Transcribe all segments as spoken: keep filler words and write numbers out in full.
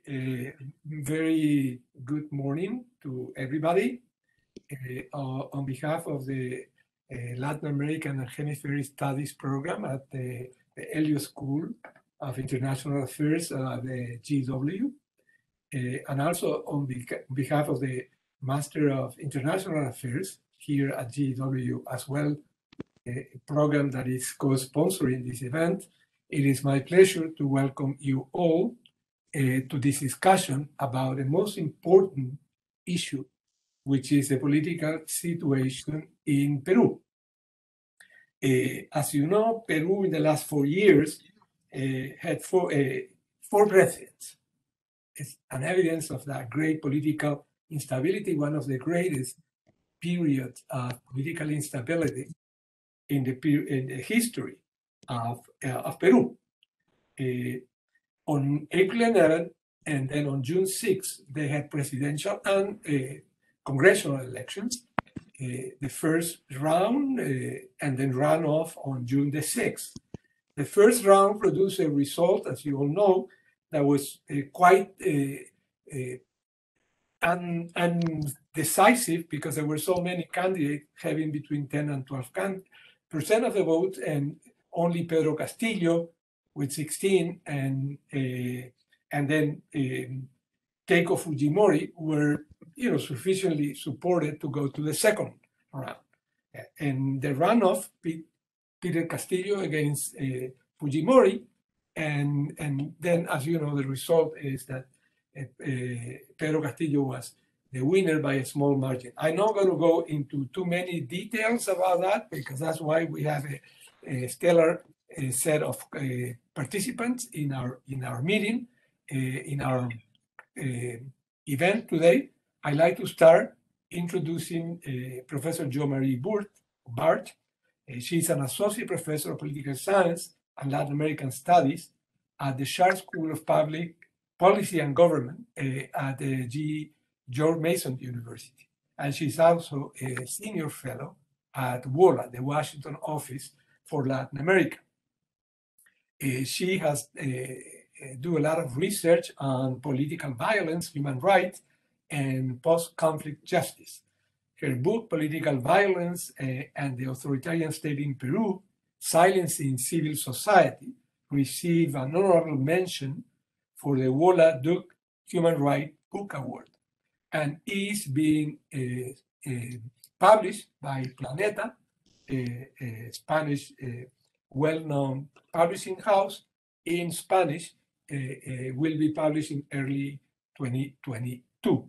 Uh, very good morning to everybody. Uh, on behalf of the uh, Latin American and Hemispheric Studies program at the, the Elliott School of International Affairs, uh, the G W, uh, and also on beca- behalf of the Master of International Affairs here at G W as well, a program that is co-sponsoring this event. It is my pleasure to welcome you all uh, to this discussion about the most important issue, which is the political situation in Peru. Uh, as you know, Peru in the last four years uh, had four, uh, four presidents. It's an evidence of that great political instability, one of the greatest periods of political instability in the, in the history of, uh, of Peru. Uh, on April eleventh and then on June sixth, they had presidential and uh, congressional elections. Uh, the first round uh, and then runoff on June the sixth. The first round produced a result, as you all know, that was uh, quite uh, uh, un- undecisive because there were so many candidates having between ten and twelve percent of the vote, and only Pedro Castillo with sixteen and uh, and then um, Keiko Fujimori were you know sufficiently supported to go to the second round. And the runoff, Peter Castillo against uh, Fujimori, and and then as you know the result is that uh, uh, Pedro Castillo was the winner by a small margin. I'm not going to go into too many details about that because that's why we have a, a stellar uh, set of uh, participants in our in our meeting, uh, in our uh, event today. I'd like to start introducing uh, Professor Jo Marie Burt, Bart. Uh, she's an associate professor of political science and Latin American studies at the Schar School of Public Policy and Government uh, at the G. George Mason University. And she's also a senior fellow at WOLA, the Washington Office for Latin America. Uh, she has uh, do a lot of research on political violence, human rights, and post-conflict justice. Her book, Political Violence uh, and the Authoritarian State in Peru, Silencing Civil Society, received an honorable mention for the WOLA Duke Human Rights Book Award, and is being uh, uh, published by Planeta, a, a Spanish uh, well-known publishing house in Spanish, uh, uh, will be published in early twenty twenty-two.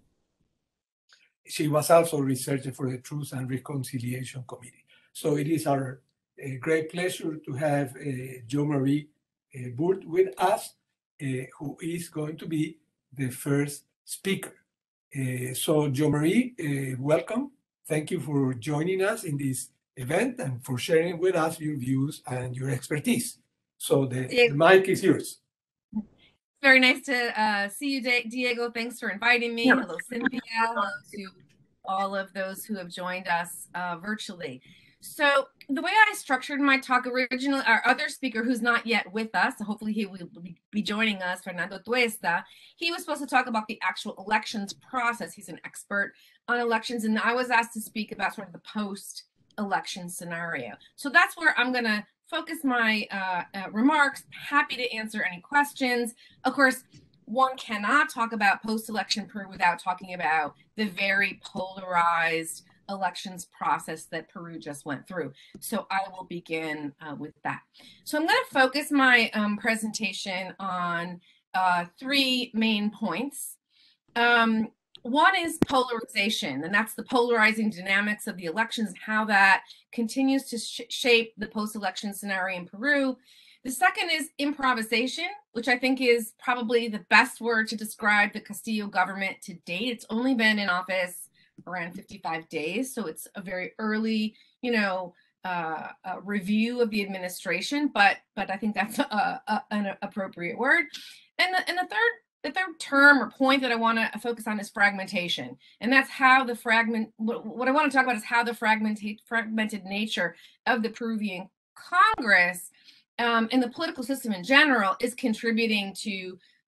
She was also a researcher for the Truth and Reconciliation Committee. So it is our uh, great pleasure to have uh, Jo Marie uh, Burt with us, uh, who is going to be the first speaker. Uh, so Jo Marie, uh, welcome. Thank you for joining us in this event and for sharing with us your views and your expertise. So the, the mic is yours. Very nice to uh, see you, Diego. Thanks for inviting me. Hello, Cynthia. Hello to all of those who have joined us uh, virtually. So the way I structured my talk originally, our other speaker who's not yet with us, so hopefully he will be joining us, Fernando Tuesta, he was supposed to talk about the actual elections process. He's an expert on elections, and I was asked to speak about sort of the post-election scenario. So that's where I'm going to focus my uh, uh, remarks. Happy to answer any questions. Of course, one cannot talk about post-election Peru without talking about the very polarized elections process that Peru just went through. So I will begin uh, with that. So I'm going to focus my um, presentation on uh, three main points. Um, One is polarization, and that's the polarizing dynamics of the elections, how that continues to sh shape the post-election scenario in Peru. The second is improvisation, which I think is probably the best word to describe the Castillo government to date. It's only been in office around fifty-five days, so it's a very early, you know, uh, uh, review of the administration, but but I think that's a, a, an appropriate word. And the, and the third The third term or point that I want to focus on is fragmentation. And that's how the fragment, what, what I want to talk about is how the fragmented, fragmented nature of the Peruvian Congress um, and the political system in general is contributing to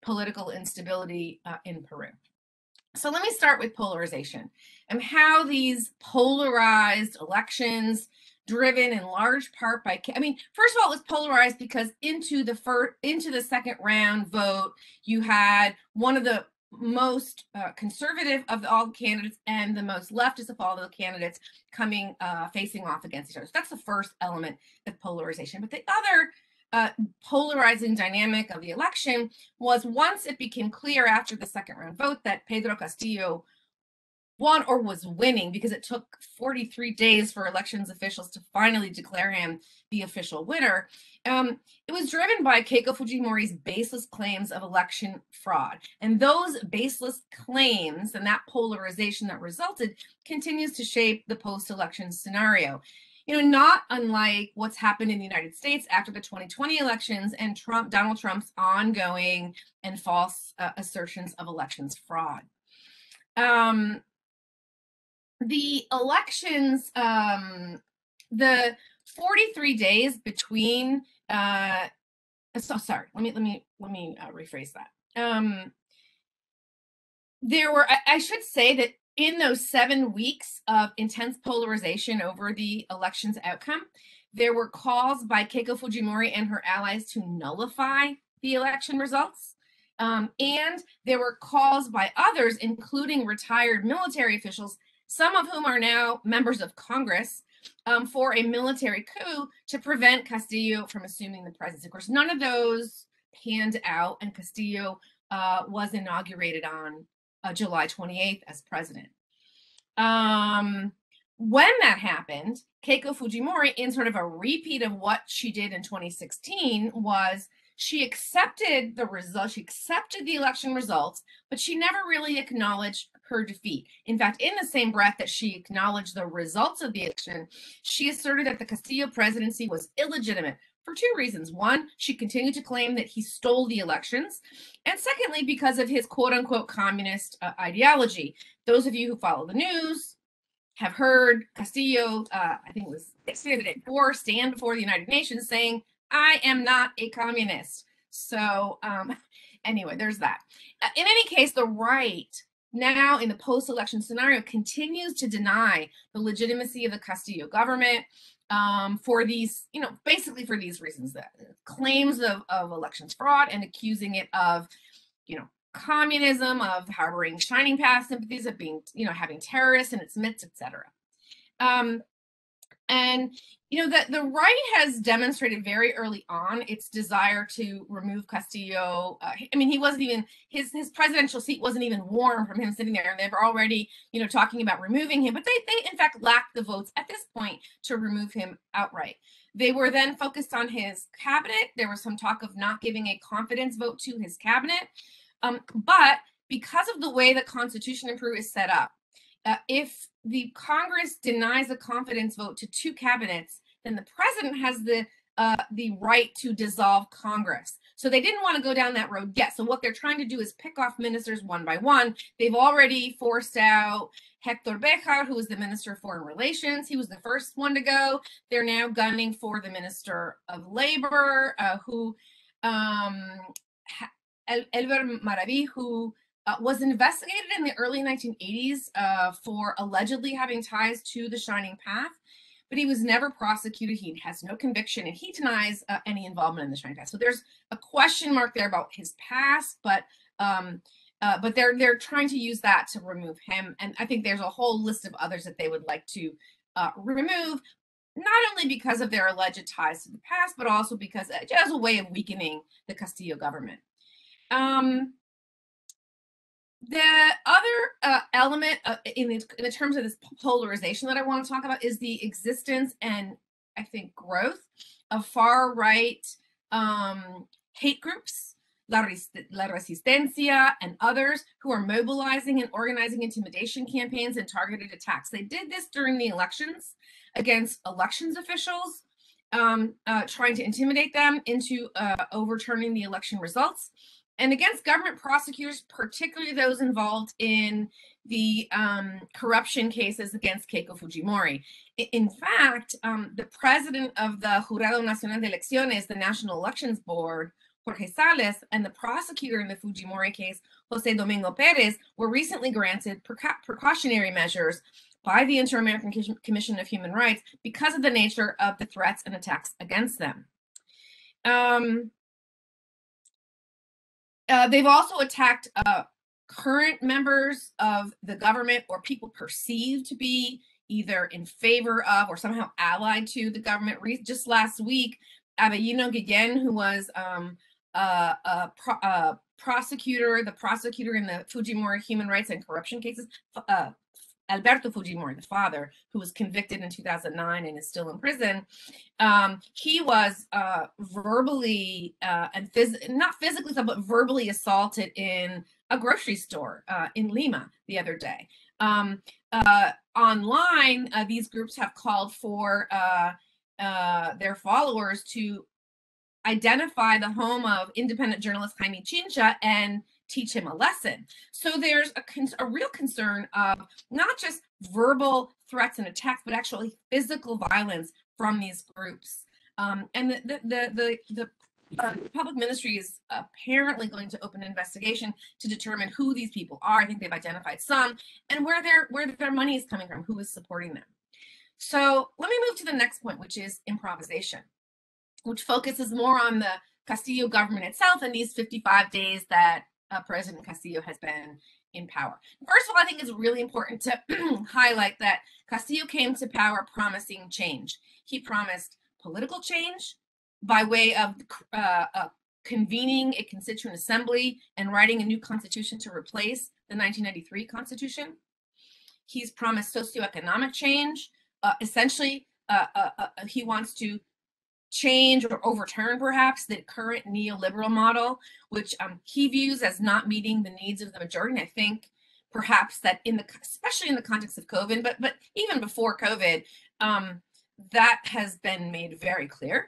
political instability uh, in Peru. So let me start with polarization and how these polarized elections, driven in large part by, I mean, first of all, it was polarized because into the first, into the second round vote, you had one of the most uh, conservative of all the candidates and the most leftist of all the candidates coming, uh, facing off against each other. So that's the first element of polarization. But the other Uh, polarizing dynamic of the election was once it became clear after the second round vote that Pedro Castillo won or was winning, because it took forty-three days for elections officials to finally declare him the official winner. Um, it was driven by Keiko Fujimori's baseless claims of election fraud. And those baseless claims and that polarization that resulted continues to shape the post-election scenario. You know, not unlike what's happened in the United States after the twenty twenty elections and Trump, Donald Trump's ongoing and false uh, assertions of elections fraud. Um, the elections, um, the forty-three days between, uh, so sorry, let me, let me, let me uh, rephrase that. Um, there were, I, I should say that in those seven weeks of intense polarization over the election's outcome, there were calls by Keiko Fujimori and her allies to nullify the election results. Um, and there were calls by others, including retired military officials, some of whom are now members of Congress, um, for a military coup to prevent Castillo from assuming the presidency. Of course, none of those panned out, and Castillo uh, was inaugurated on Uh, July twenty-eighth as president. Um, when that happened, Keiko Fujimori, in sort of a repeat of what she did in twenty sixteen, was she accepted the results, she accepted the election results, but she never really acknowledged her defeat. In fact, in the same breath that she acknowledged the results of the election, she asserted that the Castillo presidency was illegitimate for two reasons. One, she continued to claim that he stole the elections. And secondly, because of his quote unquote communist uh, ideology. Those of you who follow the news have heard Castillo, uh, I think it was yesterday, the day before, stand before the United Nations saying, I am not a communist. So um, anyway, there's that. Uh, in any case, the right now in the post-election scenario continues to deny the legitimacy of the Castillo government. Um, for these, you know, basically for these reasons, that claims of, of elections fraud and accusing it of, you know, communism, of harboring Shining Path sympathies, of being, you know, having terrorists in its midst, et cetera. Um, and, you know, that the right has demonstrated very early on its desire to remove Castillo. Uh, I mean, he wasn't even, his his presidential seat wasn't even warm from him sitting there, and they were already, you know, talking about removing him. But they, they in fact, lacked the votes at this point to remove him outright. They were then focused on his cabinet. There was some talk of not giving a confidence vote to his cabinet. Um, but because of the way the Constitution in Peru is set up, Uh, if the Congress denies a confidence vote to two cabinets, then the president has the uh, the right to dissolve Congress. So they didn't want to go down that road yet. So what they're trying to do is pick off ministers one by one. They've already forced out Hector Bejar, who was the Minister of Foreign Relations. He was the first one to go. They're now gunning for the Minister of Labor, uh, who um, El Elber Maraví, who Uh, was investigated in the early nineteen eighties uh, for allegedly having ties to the Shining Path, but he was never prosecuted. He has no conviction, and he denies uh, any involvement in the Shining Path. So there's a question mark there about his past, but um, uh, but they're they're trying to use that to remove him. And I think there's a whole list of others that they would like to uh, remove, not only because of their alleged ties to the past, but also because uh, as a way of weakening the Castillo government. Um, The other uh, element uh, in, the, in the terms of this polarization that I want to talk about is the existence and, I think, growth of far-right um, hate groups, La, La Resistencia and others, who are mobilizing and organizing intimidation campaigns and targeted attacks. They did this during the elections against elections officials, um, uh, trying to intimidate them into uh, overturning the election results, and against government prosecutors, particularly those involved in the um, corruption cases against Keiko Fujimori. In fact, um, the president of the Jurado Nacional de Elecciones, the National Elections Board, Jorge Salas, and the prosecutor in the Fujimori case, Jose Domingo Perez, were recently granted precautionary measures by the Inter-American Commission of Human Rights because of the nature of the threats and attacks against them. Um, uh, they've also attacked uh, current members of the government or people perceived to be either in favor of or somehow allied to the government. Just last week, Abellino Guillén, who was um, a, a, pro a prosecutor, the prosecutor in the Fujimori human rights and corruption cases, uh, Alberto Fujimori, the father, who was convicted in two thousand nine and is still in prison, um, he was uh, verbally uh, and phys not physically, but verbally assaulted in a grocery store uh, in Lima the other day. Um, uh, online, uh, these groups have called for uh, uh, their followers to identify the home of independent journalist Jaime Chincha and teach him a lesson. So there's a, a real concern of not just verbal threats and attacks, but actually physical violence from these groups. Um, and the the the the, the uh, public ministry is apparently going to open an investigation to determine who these people are. I think they've identified some and where their where their money is coming from, who is supporting them. So let me move to the next point, which is improvisation, which focuses more on the Castillo government itself and these fifty-five days that uh, President Castillo has been in power. First of all, I think it's really important to highlight that Castillo came to power promising change. He promised political change by way of uh, uh, convening a constituent assembly and writing a new constitution to replace the nineteen ninety-three constitution. He's promised socioeconomic change. Uh, essentially, uh, uh, uh, he wants to change or overturn perhaps the current neoliberal model, which um, he views as not meeting the needs of the majority. And I think perhaps that in the, especially in the context of COVID, but but even before COVID, um, that has been made very clear.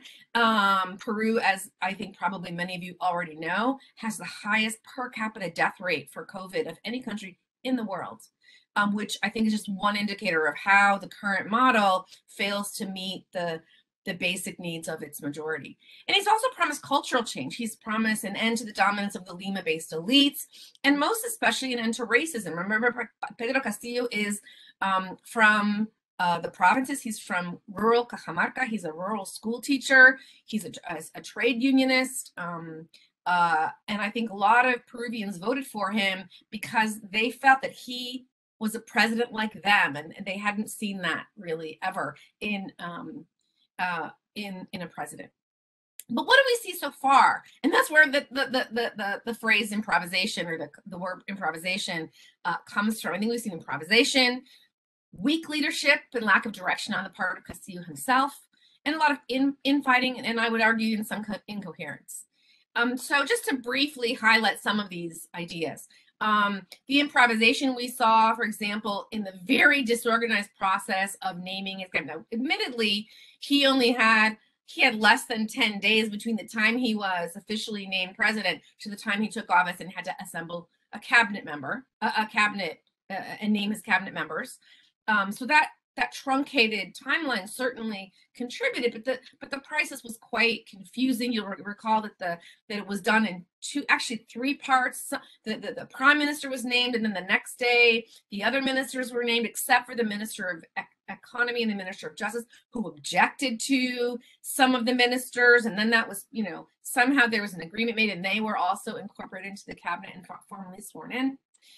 um, Peru, as I think probably many of you already know, has the highest per capita death rate for COVID of any country in the world, um, which I think is just one indicator of how the current model fails to meet the the basic needs of its majority. And he's also promised cultural change. He's promised an end to the dominance of the Lima-based elites, and most especially an end to racism. Remember, Pedro Castillo is um, from uh, the provinces. He's from rural Cajamarca. He's a rural school teacher. He's a, a, a trade unionist. Um, uh, and I think a lot of Peruvians voted for him because they felt that he was a president like them, and, and they hadn't seen that really ever in um, Uh, in in a president. But what do we see so far? And that's where the the the the, the phrase improvisation or the, the word improvisation uh, comes from. I think we've seen improvisation, weak leadership and lack of direction on the part of Castillo himself, and a lot of in infighting, and I would argue in some incoherence. Um, so just to briefly highlight some of these ideas. Um, the improvisation we saw, for example, in the very disorganized process of naming his cabinet. Now, admittedly, he only had he had less than ten days between the time he was officially named president to the time he took office and had to assemble a cabinet member, a, a cabinet, uh, and name his cabinet members. Um, so that that truncated timeline certainly contributed, but the but the process was quite confusing. You'll recall that the that it was done in two, actually three parts. The, the, the prime minister was named, and then the next day the other ministers were named, except for the minister of economy and the minister of justice, who objected to some of the ministers. And then that was, you know, somehow there was an agreement made, and they were also incorporated into the cabinet and formally sworn in.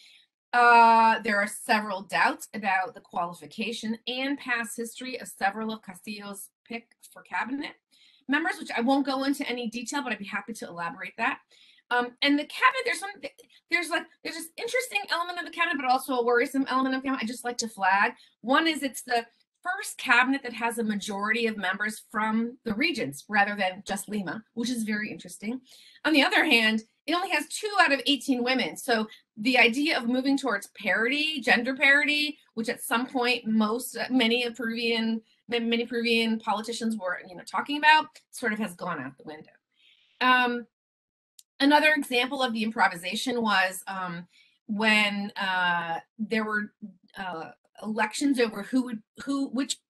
Uh, there are several doubts about the qualification and past history of several of Castillo's picks for cabinet members, which I won't go into any detail, but I'd be happy to elaborate that. Um, and the cabinet, there's some, there's like, there's this interesting element of the cabinet, but also a worrisome element of the cabinet I just like to flag. One is it's the first cabinet that has a majority of members from the regions rather than just Lima, which is very interesting. On the other hand, it only has two out of eighteen women. So the idea of moving towards parity, gender parity, which at some point most, many of Peruvian, many Peruvian politicians were, you know, talking about, sort of has gone out the window. Um, another example of the improvisation was um, when uh, there were uh, elections over who would, who, which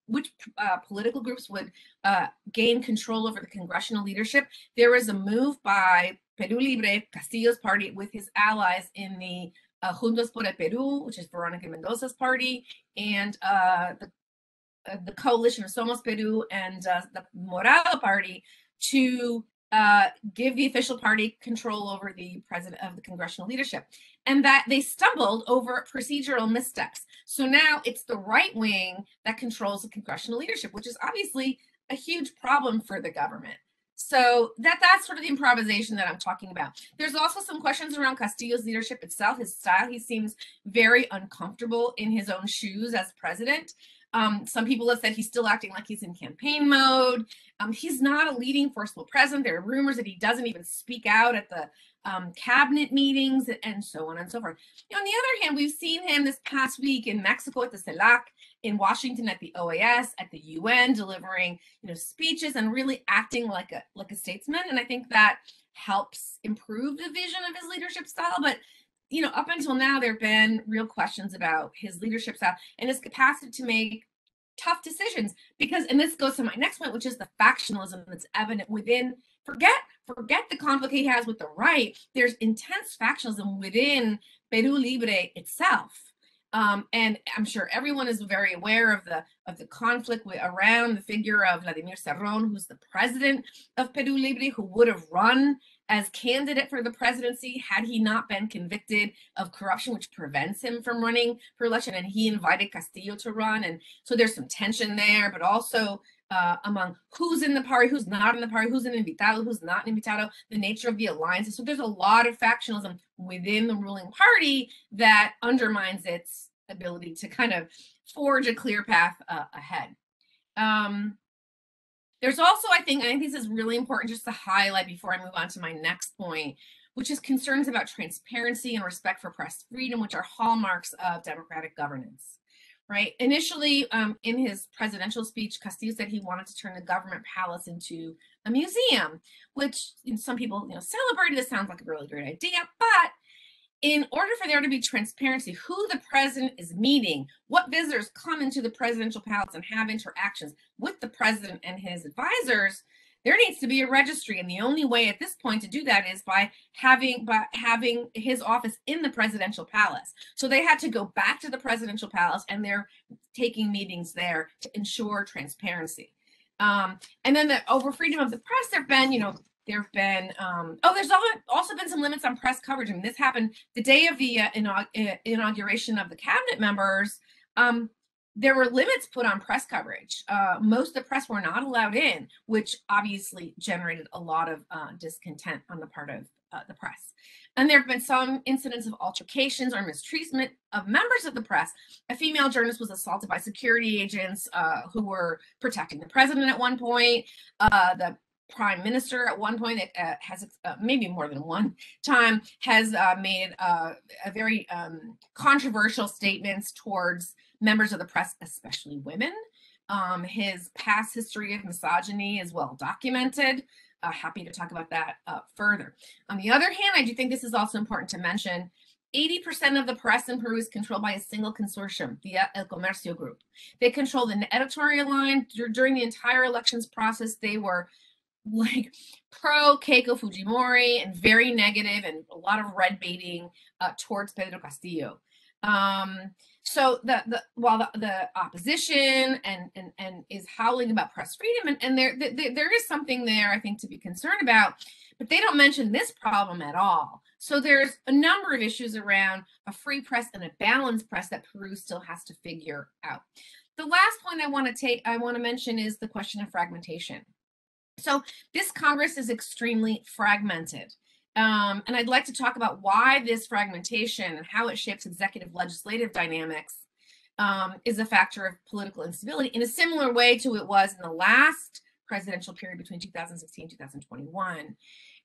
which uh, political groups would uh, gain control over the congressional leadership, there was a move by Perú Libre, Castillo's party, with his allies in the uh, Juntos por el Perú, which is Veronica Mendoza's party, and uh, the, uh, the coalition of Somos Perú and uh, the Morado party, to uh, give the official party control over the president of the congressional leadership. And that they stumbled over procedural missteps. So now it's the right wing that controls the congressional leadership, which is obviously a huge problem for the government. So that that's sort of the improvisation that I'm talking about. There's also some questions around Castillo's leadership itself, his style. He seems very uncomfortable in his own shoes as president. Um, some people have said he's still acting like he's in campaign mode. Um, he's not a leading, forceful president. There are rumors that he doesn't even speak out at the um, cabinet meetings and so on and so forth. You know, on the other hand, we've seen him this past week in Mexico at the CELAC, in Washington at the O A S, at the U N, delivering, you know, speeches and really acting like a like a statesman. And I think that helps improve the vision of his leadership style. But you know, up until now, there have been real questions about his leadership style and his capacity to make tough decisions. Because, and this goes to my next point, which is the factionalism that's evident within, forget, forget the conflict he has with the right. There's intense factionalism within Perú Libre itself. Um, and I'm sure everyone is very aware of the of the conflict with, around the figure of Vladimir Cerrón, who's the president of Perú Libre, who would have run as candidate for the presidency had he not been convicted of corruption, which prevents him from running for election. And he invited Castillo to run. And so there's some tension there, but also uh, among who's in the party, who's not in the party, who's an invitado, who's not an invitado, the nature of the alliances. So there's a lot of factionalism within the ruling party that undermines its ability to kind of forge a clear path uh, ahead. Um, There's also, I think, I think this is really important just to highlight before I move on to my next point, which is concerns about transparency and respect for press freedom, which are hallmarks of democratic governance, right? Initially, um, in his presidential speech, Castillo said he wanted to turn the government palace into a museum, which you know, some people, you know, celebrated. This sounds like a really great idea, but in order for there to be transparency, who the president is meeting, what visitors come into the presidential palace and have interactions with the president and his advisors, there needs to be a registry. And the only way at this point to do that is by having by having his office in the presidential palace. So they had to go back to the presidential palace, and they're taking meetings there to ensure transparency. Um, and then the over freedom of the press, there have been, you know, there have been, um, oh, there's also been some limits on press coverage. I mean, this happened the day of the uh, inaug inauguration of the cabinet members. Um, there were limits put on press coverage. Uh, most of the press were not allowed in, which obviously generated a lot of uh, discontent on the part of uh, the press. And there have been some incidents of altercations or mistreatment of members of the press. A female journalist was assaulted by security agents uh, who were protecting the president at one point. Uh, the prime minister at one point uh, has uh, maybe more than one time has uh, made uh, a very um, controversial statements towards members of the press, especially women. Um, his past history of misogyny is well documented. Uh, happy to talk about that uh, further. On the other hand, I do think this is also important to mention. eighty percent of the press in Peru is controlled by a single consortium, the El Comercio Group. They control the editorial line. During the entire elections process, they were like pro Keiko Fujimori and very negative and a lot of red baiting uh, towards Pedro Castillo. Um, so the, the while the, the opposition and, and and is howling about press freedom, and, and there, there there is something there I think to be concerned about, but they don't mention this problem at all. So there's a number of issues around a free press and a balanced press that Peru still has to figure out. The last point I want to take I want to mention is the question of fragmentation. So this Congress is extremely fragmented. Um, and I'd like to talk about why this fragmentation and how it shapes executive legislative dynamics um, is a factor of political instability in a similar way to it was in the last presidential period between two thousand sixteen and two thousand twenty-one.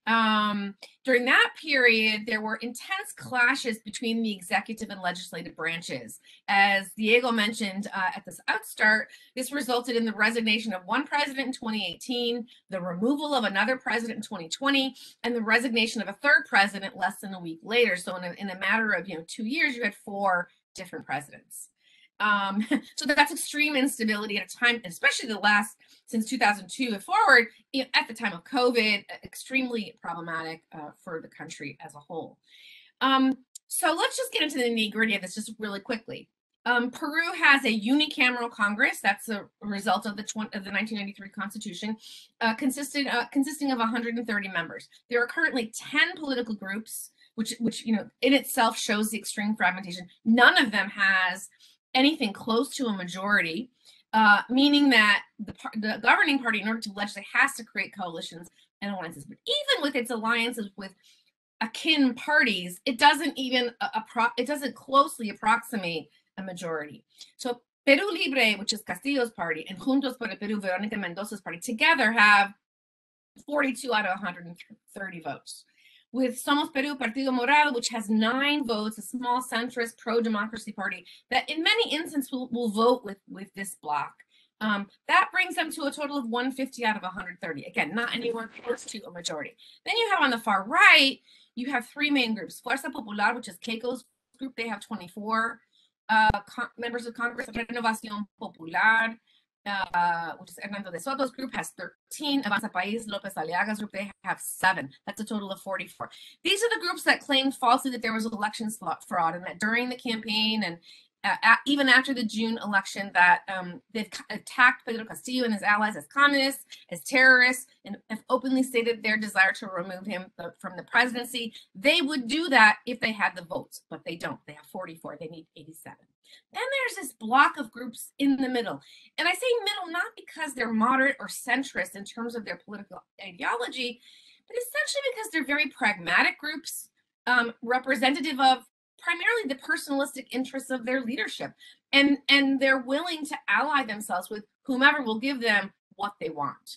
Um, during that period, there were intense clashes between the executive and legislative branches. As Diego mentioned uh, at this outstart, this resulted in the resignation of one president in twenty eighteen, the removal of another president in twenty twenty, and the resignation of a third president less than a week later. So in a, in a matter of you know two years, you had four different presidents. Um, so that's extreme instability at a time, especially the last, since two thousand two and forward, at the time of COVID, extremely problematic uh, for the country as a whole. Um, so let's just get into the nitty-gritty of this just really quickly. Um, Peru has a unicameral Congress. That's a result of the, of the nineteen ninety-three Constitution, uh, consisted uh, consisting of one hundred thirty members. There are currently ten political groups, which, which you know, in itself shows the extreme fragmentation. None of them has anything close to a majority, uh, meaning that the, the governing party, in order to legislate, has to create coalitions and alliances. But even with its alliances with akin parties, it doesn't even appro it doesn't closely approximate a majority. So Perú Libre, which is Castillo's party, and Juntos por el Perú, Veronica Mendoza's party, together have forty-two out of one hundred thirty votes. With Somos Perú, Partido Morado, which has nine votes, a small centrist pro-democracy party that in many instances will, will vote with, with this bloc. Um, that brings them to a total of one hundred fifty out of one hundred thirty. Again, not anywhere close to a majority. Then you have on the far right, you have three main groups. Fuerza Popular, which is Keiko's group, they have twenty-four uh, members of Congress. Renovación Popular, uh, which is Hernando de Soto's group, has thirteen. Avanza País, López Aliaga's group, they have seven. That's a total of forty-four. These are the groups that claimed falsely that there was election fraud and that during the campaign and Uh, at, even after the June election, that um, they've attacked Pedro Castillo and his allies as communists, as terrorists, and have openly stated their desire to remove him the, from the presidency. They would do that if they had the votes, but they don't. They have forty-four. They need eighty-seven. Then there's this block of groups in the middle. And I say middle not because they're moderate or centrist in terms of their political ideology, but essentially because they're very pragmatic groups, um, representative of primarily the personalistic interests of their leadership, and and they're willing to ally themselves with whomever will give them what they want.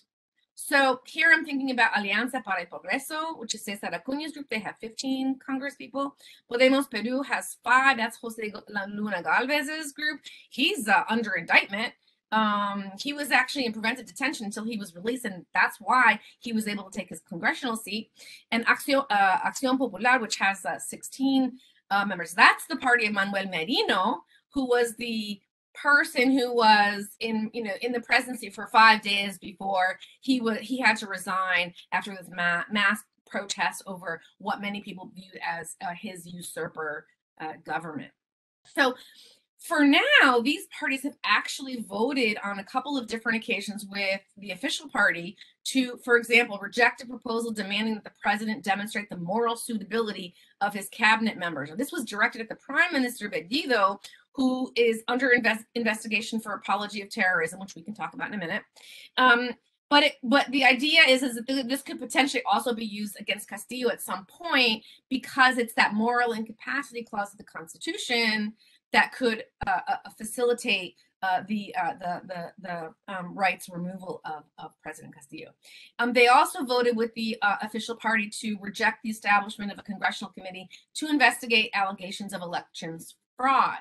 So here I'm thinking about Alianza para el Progreso, which is César Acuña's group. They have fifteen Congress people. Podemos Perú has five. That's Jose Luna Galvez's group. He's uh, under indictment. Um, he was actually in preventive detention until he was released, and that's why he was able to take his congressional seat. And Acción, uh, Acción Popular, which has uh, sixteen Uh, members. That's the party of Manuel Merino, who was the person who was in, you know, in the presidency for five days before he was he had to resign after this ma mass protests over what many people viewed as uh, his usurper uh, government. So for now, these parties have actually voted on a couple of different occasions with the official party to, for example, reject a proposal demanding that the president demonstrate the moral suitability of his cabinet members. And this was directed at the Prime Minister Bellido, who is under invest investigation for apology of terrorism, which we can talk about in a minute. Um, but it, but the idea is, is that this could potentially also be used against Castillo at some point because it's that moral incapacity clause of the Constitution that could uh, uh, facilitate uh, the, uh, the the the um, rights removal of, of President Castillo. Um, they also voted with the uh, official party to reject the establishment of a congressional committee to investigate allegations of elections fraud.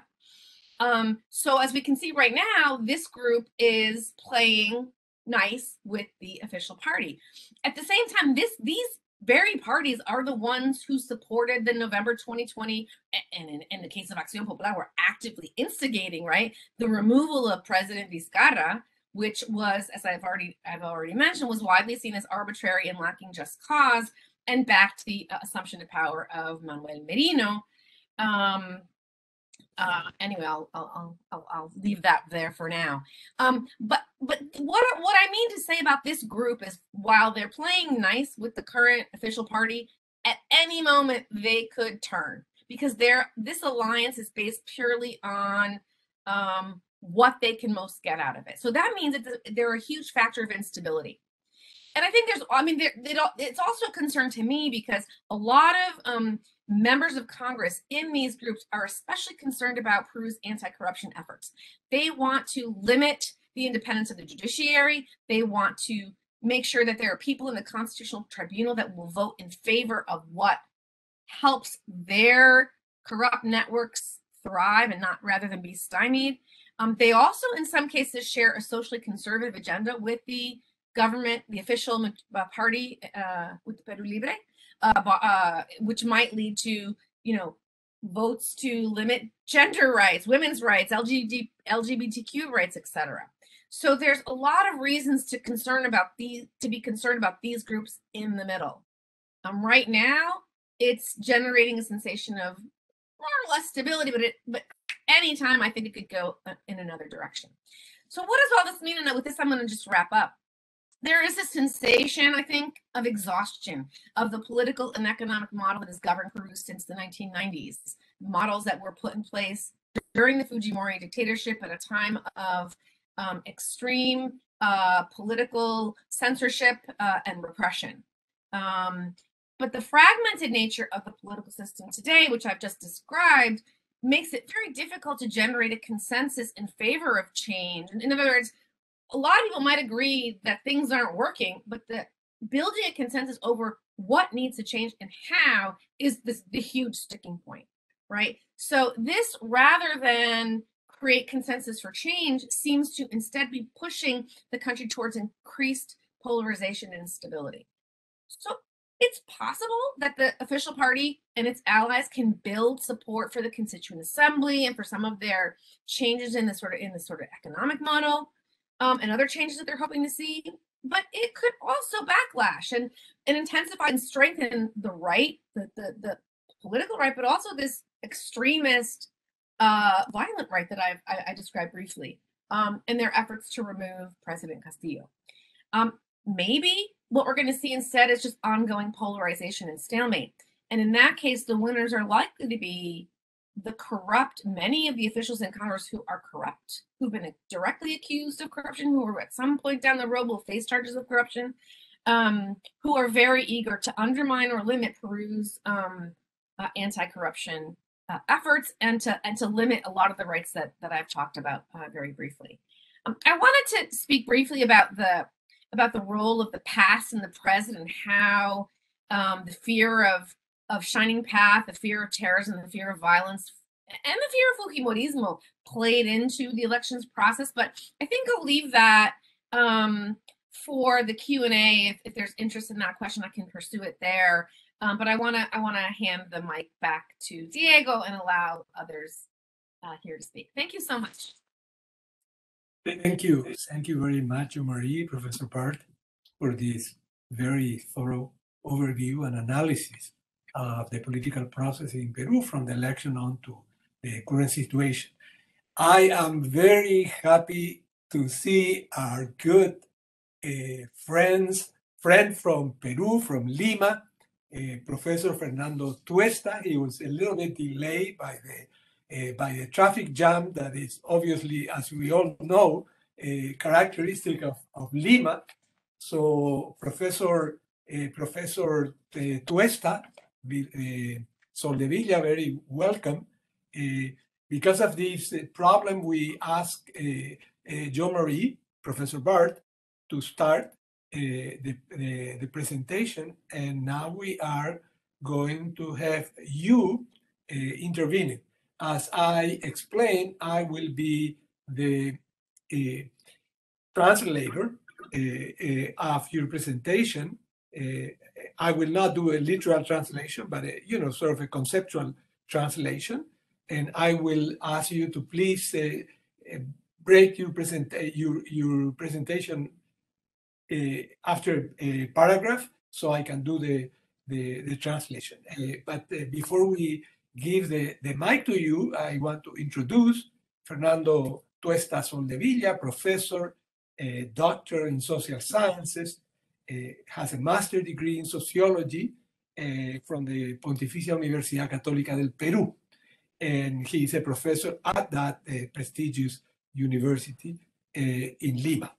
Um, so as we can see right now, this group is playing nice with the official party. At the same time, this these very parties are the ones who supported the November twenty twenty, and in, in the case of Acción Popular, were actively instigating, right, the removal of President Vizcarra, which was, as I've already I've already mentioned, was widely seen as arbitrary and lacking just cause, and backed the uh, assumption of power of Manuel Merino. Um, Uh, anyway, I'll, I'll, I'll, I'll leave that there for now. Um, but but what, what I mean to say about this group is while they're playing nice with the current official party, at any moment they could turn because they're, this alliance is based purely on um, what they can most get out of it. So that means that they're a huge factor of instability. And I think there's, I mean, there, it's also a concern to me because a lot of um, members of Congress in these groups are especially concerned about Peru's anti-corruption efforts. They want to limit the independence of the judiciary. They want to make sure that there are people in the Constitutional Tribunal that will vote in favor of what helps their corrupt networks thrive and not rather than be stymied. Um, they also, in some cases, share a socially conservative agenda with the government, the official uh, party uh, with Perú Libre, uh, uh, which might lead to, you know, votes to limit gender rights, women's rights, L G B T Q rights, et cetera. So there's a lot of reasons to concern about these, to be concerned about these groups in the middle. Um, right now, it's generating a sensation of more or less stability, but it, but anytime I think it could go in another direction. So what does all this mean? And with this, I'm going to just wrap up. There is a sensation, I think, of exhaustion of the political and economic model that has governed Peru since the nineteen nineties. Models that were put in place during the Fujimori dictatorship at a time of um, extreme uh, political censorship uh, and repression. Um, but the fragmented nature of the political system today, which I've just described, makes it very difficult to generate a consensus in favor of change. And in other words, a lot of people might agree that things aren't working, but the building a consensus over what needs to change and how is this the huge sticking point, right? So this, rather than create consensus for change, seems to instead be pushing the country towards increased polarization and instability. So it's possible that the official party and its allies can build support for the Constituent Assembly and for some of their changes in the sort of in the sort of economic model. Um, and other changes that they're hoping to see, but it could also backlash and, and intensify and strengthen the right, the, the, the political right, but also this extremist, uh, violent right that I've, I, I described briefly, um, in their efforts to remove President Castillo. Um, maybe what we're going to see instead is just ongoing polarization and stalemate. And in that case, the winners are likely to be the corrupt, many of the officials in Congress who are corrupt, who've been directly accused of corruption, who are at some point down the road will face charges of corruption, um, who are very eager to undermine or limit Peru's um, uh, anti-corruption uh, efforts and to and to limit a lot of the rights that that I've talked about uh, very briefly. Um, I wanted to speak briefly about the about the role of the past and the present and how um, the fear of of Shining Path, the fear of terrorism, the fear of violence, and the fear of Fujimorismo played into the elections process. But I think I'll leave that um, for the Q and A. If, if there's interest in that question, I can pursue it there. Um, but I want to I want to hand the mic back to Diego and allow others uh, here to speak. Thank you so much. Thank you. Thank you very much, Marie, Professor Bart, for this very thorough overview and analysis of the political process in Peru from the election on to the current situation. I am very happy to see our good uh, friends, friend from Peru, from Lima, uh, Professor Fernando Tuesta. He was a little bit delayed by the uh, by the traffic jam that is obviously, as we all know, a characteristic of, of Lima. So Professor uh, Professor uh, Tuesta, Uh, Soldevilla, very welcome. Uh, because of this uh, problem, we asked uh, uh, Jo-Marie, Professor Bart, to start uh, the, the, the presentation, and now we are going to have you uh, intervening. As I explained, I will be the uh, translator uh, uh, of your presentation. Uh, I will not do a literal translation, but a, you know, sort of a conceptual translation. And I will ask you to please uh, uh, break your present your your presentation uh, after a paragraph, so I can do the the, the translation. Uh, but uh, before we give the, the mic to you, I want to introduce Fernando Tuesta Soldevilla, professor, uh, doctor in social sciences, uh, has a master's degree in sociology uh, from the Pontificia Universidad Católica del Perú. And he is a professor at that uh, prestigious university uh, in Lima.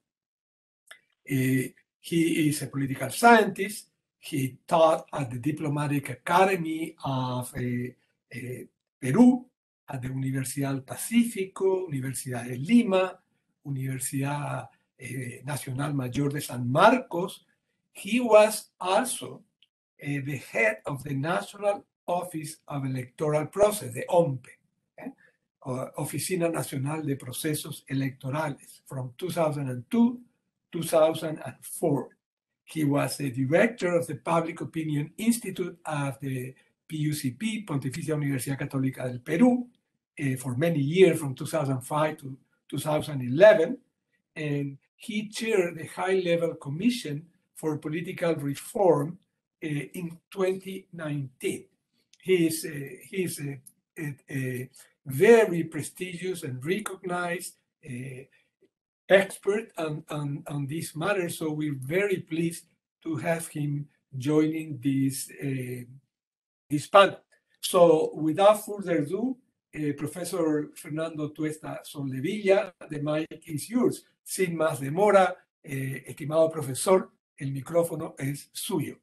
Uh, he is a political scientist. He taught at the Diplomatic Academy of uh, uh, Peru, at the Universidad del Pacífico, Universidad de Lima, Universidad uh, Nacional Mayor de San Marcos. He was also uh, the head of the National Office of Electoral Process, the O M P E, eh? Oficina Nacional de Procesos Electorales, from two thousand two to two thousand four. He was the director of the Public Opinion Institute of the P U C P, Pontificia Universidad Católica del Perú, uh, for many years, from two thousand five to two thousand eleven. And he chaired the High-Level Commission for Political Reform uh, in twenty nineteen. He is, uh, he is a, a, a very prestigious and recognized uh, expert on, on, on this matter, so we're very pleased to have him joining this, uh, this panel. So without further ado, uh, Professor Fernando Tuesta Soldevilla, the mic is yours. Sin más demora, eh, estimado profesor, el micrófono es suyo.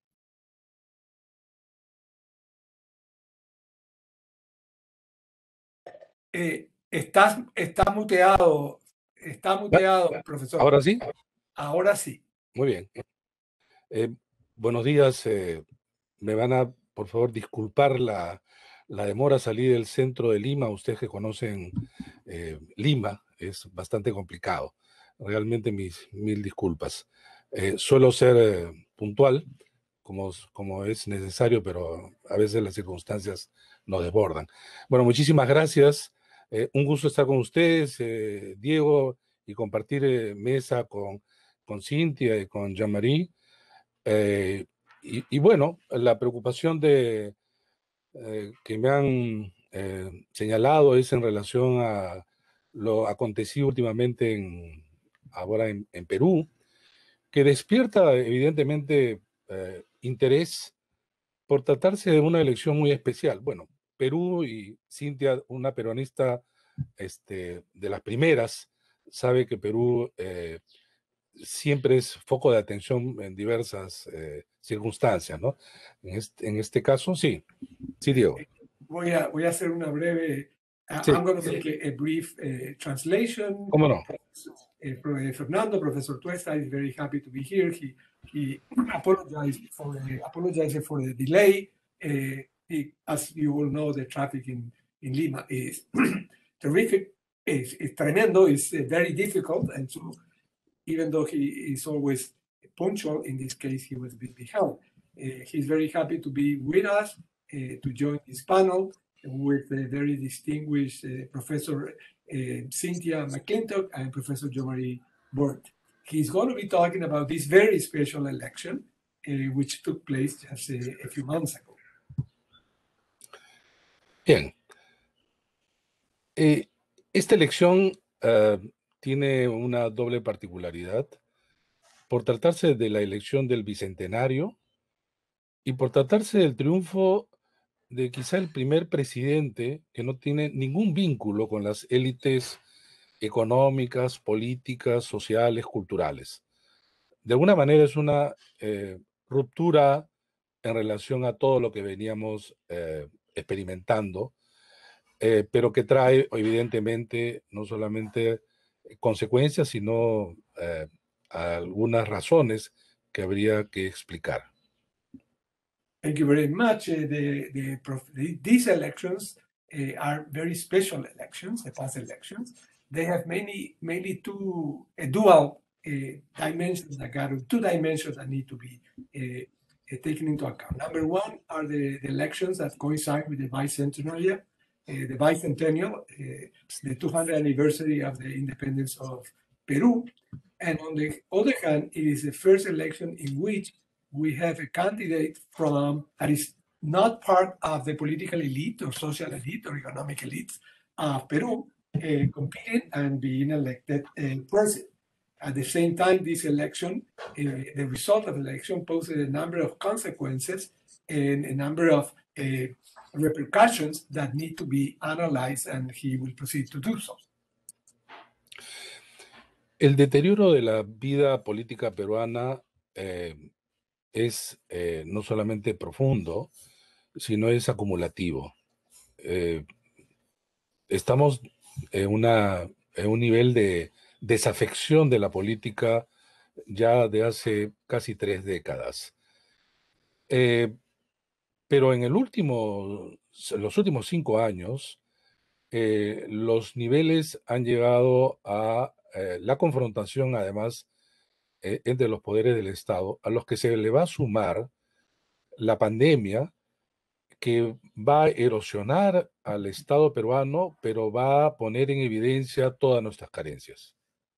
Eh, estás, está muteado, está muteado, profesor. ¿Ahora sí? Ahora sí. Muy bien. Eh, buenos días. Eh, me van a, por favor, disculpar la, la demora. Salí del centro de Lima. Ustedes que conocen eh, Lima, es bastante complicado. Realmente mis mil disculpas. Eh, suelo ser eh, puntual, como, como es necesario, pero a veces las circunstancias nos desbordan. Bueno, muchísimas gracias. Eh, un gusto estar con ustedes, eh, Diego, y compartir eh, mesa con, con Cintia y con Jean-Marie. Eh, y, y bueno, la preocupación de, eh, que me han eh, señalado es en relación a lo acontecido últimamente en, ahora en, en Perú, que despierta evidentemente eh, interés por tratarse de una elección muy especial. Bueno, Perú, y Cintia, una peronista este, de las primeras, sabe que Perú eh, siempre es foco de atención en diversas eh, circunstancias, ¿no? En este, en este caso, sí. Sí, Diego. Voy a, voy a hacer una breve, uh, Sí. I'm going to make a, a brief uh, translation. ¿Cómo no? Uh, Fernando, Professor Tuesta is very happy to be here. He, he apologized for the, apologized for the delay. Uh, he, as you all know, the traffic in, in Lima is terrific. It's, it's tremendo. It's uh, very difficult. And so even though he is always punctual, in this case, he was a bit behind. Uh, he's very happy to be with us, uh, to join this panel with a very distinguished uh, Professor uh, Cynthia McClintock and Professor Jean-Marie Bort. He's going to be talking about this very special election, uh, which took place just a, a few months ago. Bien. Eh, esta elección uh, tiene una doble particularidad. Por tratarse de la elección del bicentenario y por tratarse del triunfo de quizá el primer presidente que no tiene ningún vínculo con las élites económicas, políticas, sociales, culturales. De alguna manera es una eh, ruptura en relación a todo lo que veníamos eh, experimentando, eh, pero que trae evidentemente no solamente consecuencias, sino eh, algunas razones que habría que explicar. Thank you very much. Uh, the, the, the, these elections uh, are very special elections, the past elections. They have many, mainly two uh, dual uh, dimensions that got two dimensions that need to be uh, uh, taken into account. Number one are the, the elections that coincide with the bicentennial, uh, the bicentennial, uh, the two hundredth anniversary of the independence of Peru. And on the other hand, it is the first election in which we have a candidate from that is not part of the political elite or social elite or economic elite of Peru, uh, competing and being elected uh, president. At the same time, this election, uh, the result of the election poses a number of consequences and a number of uh, repercussions that need to be analyzed, and he will proceed to do so. El deterioro de la vida política peruana eh, es eh, no solamente profundo, sino es acumulativo. Eh, estamos en, una, en un nivel de desafección de la política ya de hace casi tres décadas. Eh, pero en el último, los últimos cinco años, eh, los niveles han llegado a eh, la confrontación, además, eh, entre los poderes del Estado, a los que se le va a sumar la pandemia, que va a erosionar al Estado peruano, pero va a poner en evidencia todas nuestras carencias.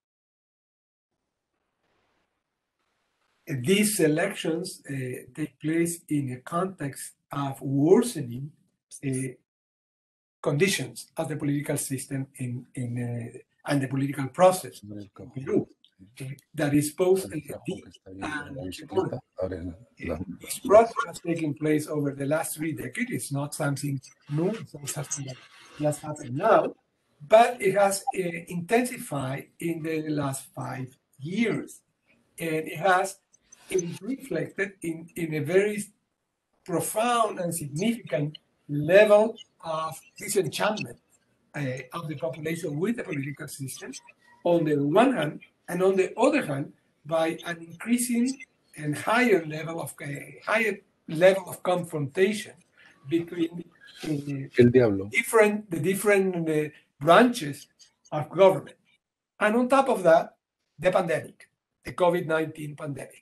These elections uh, take place in a context of worsening uh, conditions of the political system in, in, uh, and the political process in Peru. Uh, that is both uh, deep and important. Uh, this process has taken place over the last three decades. It's not something new, it's not something that just happened now, but it has uh, intensified in the last five years. And it has it is reflected in, in a very profound and significant level of disenchantment uh, of the population with the political system on the one hand, and on the other hand, by an increasing and higher level of uh, higher level of confrontation between uh, El diablo. different the different uh, branches of government, and on top of that, the pandemic, the COVID nineteen pandemic.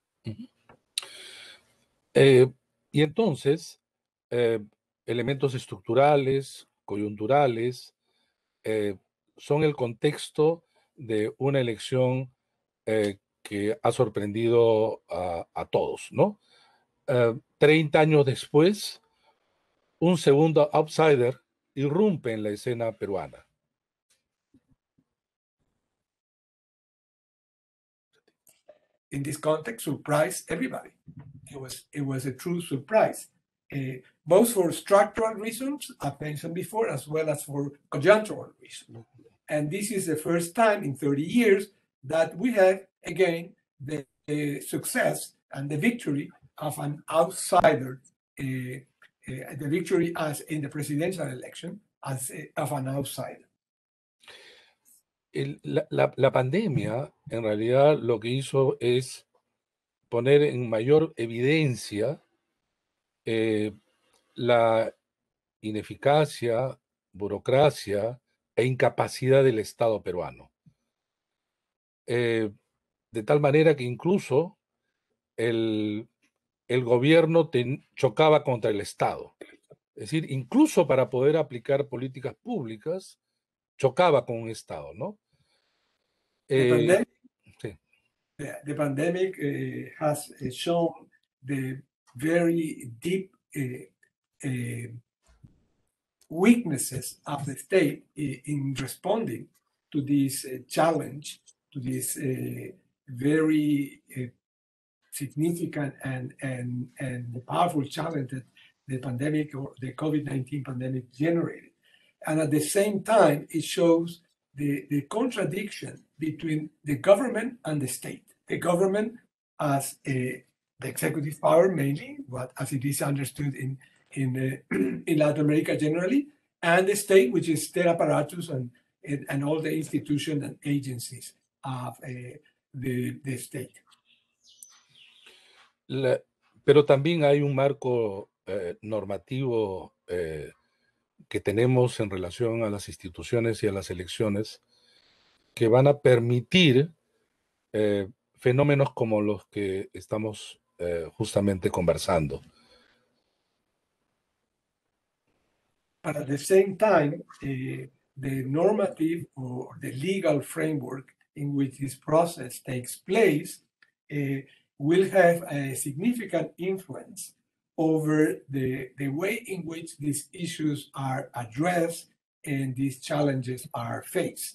Eh, y entonces, eh, elementos estructurales, coyunturales, eh, son el contexto de una elección eh, que ha sorprendido a, a todos, ¿no? Eh, treinta años después, un segundo outsider irrumpe en la escena peruana. In this context, surprised everybody. It was it was a true surprise, uh, both for structural reasons I mentioned before, as well as for conjunctural reasons. And this is the first time in thirty years that we have again the, the success and the victory of an outsider, uh, uh, the victory as in the presidential election as a, of an outsider. El, la, la, la pandemia, en realidad, lo que hizo es poner en mayor evidencia eh, la ineficacia, burocracia e incapacidad del Estado peruano. Eh, de tal manera que incluso el, el gobierno ten, chocaba contra el Estado. Es decir, incluso para poder aplicar políticas públicas, chocaba con un Estado, ¿no? The Eh, pandemic, sí. the, the pandemic uh, has uh, shown the very deep uh, uh, weaknesses of the state in, in responding to this uh, challenge, to this uh, very uh, significant and, and, and powerful challenge that the pandemic or the COVID nineteen pandemic generated. And at the same time, it shows the, the contradiction between the government and the state. The government as a, the executive power mainly, what as it is understood in in, uh, in Latin America generally, and the state, which is state apparatus and, and, and all the institutions and agencies of uh, the, the state. La, pero también hay un marco eh, normativo eh, que tenemos en relación a las instituciones y a las elecciones que van a permitir eh, fenómenos como los que estamos eh, justamente conversando. But at the same time, uh, the normative or the legal framework in which this process takes place uh, will have a significant influence over the, the way in which these issues are addressed and these challenges are faced.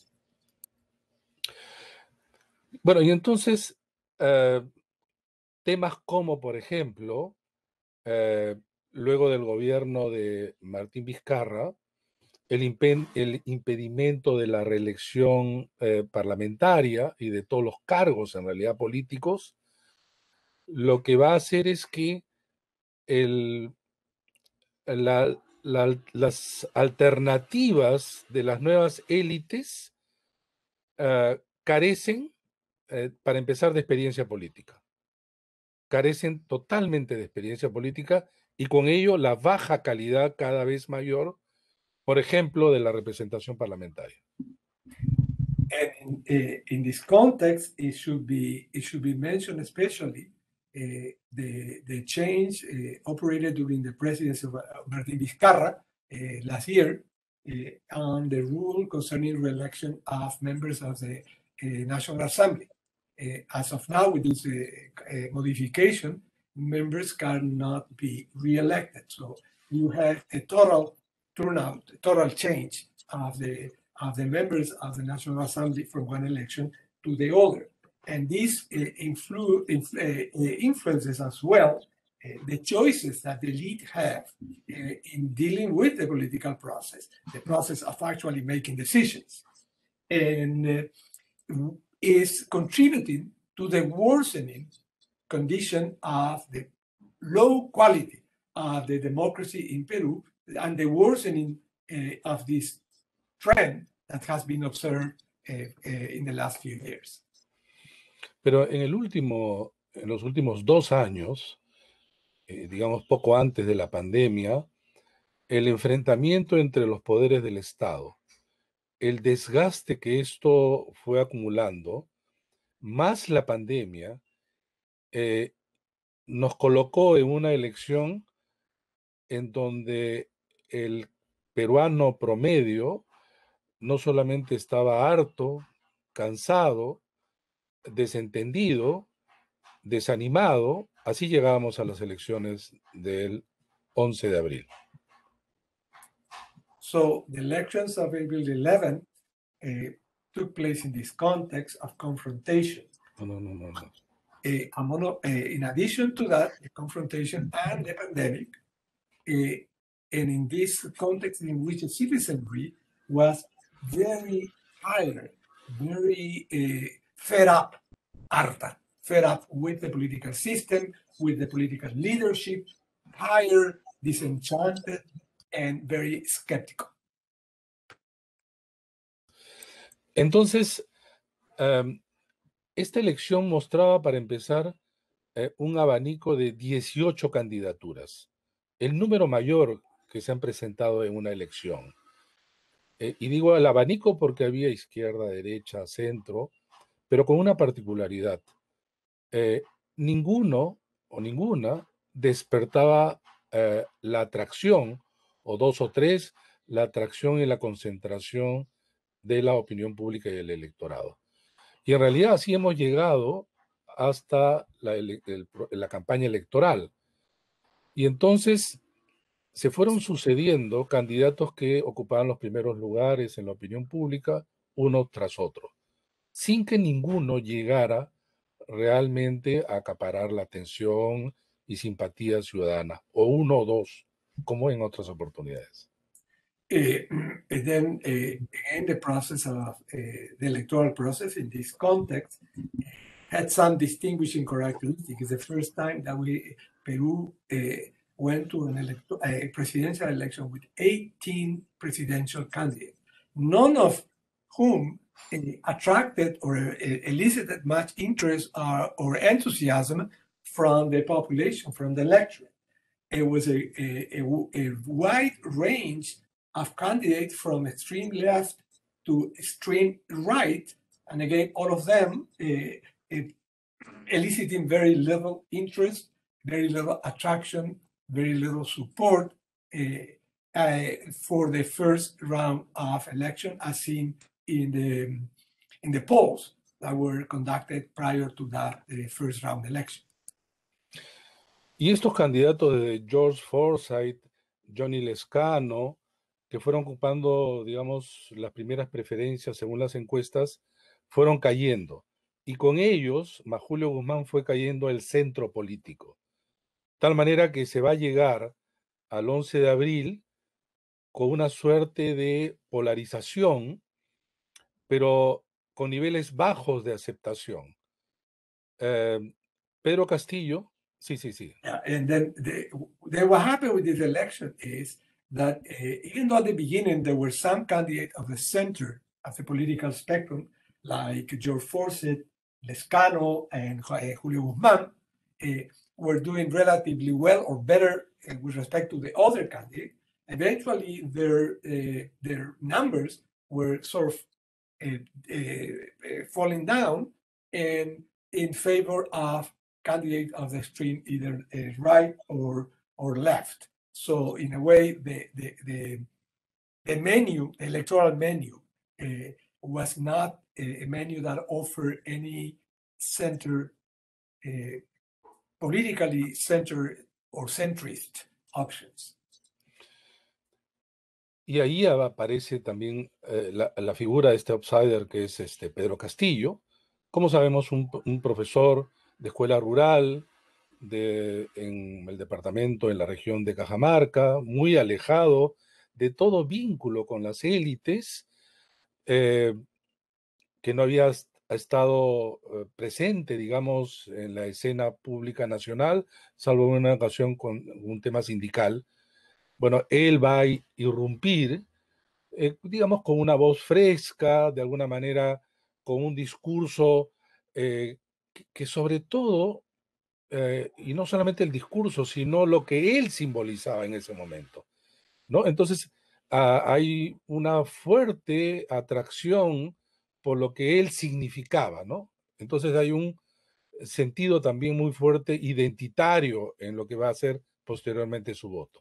Bueno, y entonces, eh, temas como, por ejemplo, eh, luego del gobierno de Martín Vizcarra, el, impen el impedimento de la reelección eh, parlamentaria y de todos los cargos, en realidad, políticos, lo que va a hacer es que el, la, la, las alternativas de las nuevas élites uh, carecen, eh, para empezar, de experiencia política. Carecen totalmente de experiencia política y con ello la baja calidad cada vez mayor, por ejemplo, de la representación parlamentaria. And in, uh, in this context, it should be it should be mentioned especially uh, the, the change uh, operated during the presidency of uh, Martín Vizcarra uh, last year uh, on the rule concerning re-election of members of the uh, National Assembly. Uh, as of now, with this uh, uh, modification, members cannot be re-elected. So you have a total turnout, a total change of the of the members of the National Assembly from one election to the other. And this uh, influ inf uh, influences as well uh, the choices that the elite have uh, in dealing with the political process, the process of actually making decisions, and uh, is contributing to the worsening condition of the low quality of the democracy in Peru and the worsening uh, of this trend that has been observed uh, uh, in the last few years. Pero en el último, en los últimos dos años, eh, digamos poco antes de la pandemia, el enfrentamiento entre los poderes del Estado, el desgaste que esto fue acumulando, más la pandemia, eh, nos colocó en una elección en donde el peruano promedio no solamente estaba harto, cansado, desentendido, desanimado, así llegábamos a las elecciones del once de abril. So the elections of April eleventh uh, took place in this context of confrontation. No, no, no, no. no. Uh, among, uh, in addition to that, the confrontation and the pandemic, uh, and in this context in which the citizenry was very tired, very uh, fed up, harta, fed up with the political system, with the political leadership, tired, disenchanted, and very skeptical. Entonces, um, esta elección mostraba, para empezar, eh, un abanico de dieciocho candidaturas, el número mayor que se han presentado en una elección. Eh, y digo el abanico porque había izquierda, derecha, centro, pero con una particularidad. Eh, ninguno o ninguna despertaba eh, la atracción, o dos o tres, la atracción y la concentración de la opinión pública y el electorado. Y en realidad así hemos llegado hasta la, el, el, la campaña electoral. Y entonces se fueron sucediendo candidatos que ocupaban los primeros lugares en la opinión pública, uno tras otro, sin que ninguno llegara realmente a acaparar la atención y simpatía ciudadana, o uno o dos, como en otras oportunidades. Uh, and then uh, again, the process of uh, the electoral process in this context had some distinguishing characteristics. It's the first time that we, Peru, uh, went to an electo a presidential election with eighteen presidential candidates, none of whom uh, attracted or uh, elicited much interest or, or enthusiasm from the population, from the electorate. It was a, a, a, a wide range of candidates from extreme left to extreme right, and again, all of them uh, uh, eliciting very little interest, very little attraction, very little support uh, uh, for the first round of election, as seen in the in the polls that were conducted prior to that uh, first round election. Y estos candidatos de George Forsyth, Johnny Lescano, que fueron ocupando, digamos, las primeras preferencias según las encuestas, fueron cayendo. Y con ellos, Julio Guzmán fue cayendo el centro político. Tal manera que se va a llegar al once de abril con una suerte de polarización, pero con niveles bajos de aceptación. Eh, Pedro Castillo, sí, sí, sí. Yeah, and then, the, then what happened with this election is that uh, even though at the beginning there were some candidates of the center of the political spectrum, like George Forsyth, Lescano, and uh, Julio Guzmán, uh, were doing relatively well or better uh, with respect to the other candidates, eventually their uh, their numbers were sort of uh, uh, uh, falling down and in favor of candidate of the extreme, either uh, right or or left. So in a way, the the the, the menu, the electoral menu, uh, was not a, a menu that offered any center, uh, politically center or centrist options. Y ahí aparece también eh, la, la figura de este outsider que es este Pedro Castillo, como sabemos, un, un profesor de escuela rural de, en el departamento, en la región de Cajamarca, muy alejado de todo vínculo con las élites, eh, que no había estado eh, presente, digamos, en la escena pública nacional, salvo en una ocasión con un tema sindical. Bueno, él va a irrumpir, eh, digamos, con una voz fresca, de alguna manera, con un discurso eh, que, que sobre todo, eh, y no solamente el discurso, sino lo que él simbolizaba en ese momento, ¿no? Entonces, ah, hay una fuerte atracción por lo que él significaba, ¿no? Entonces hay un sentido también muy fuerte identitario en lo que va a ser posteriormente su voto.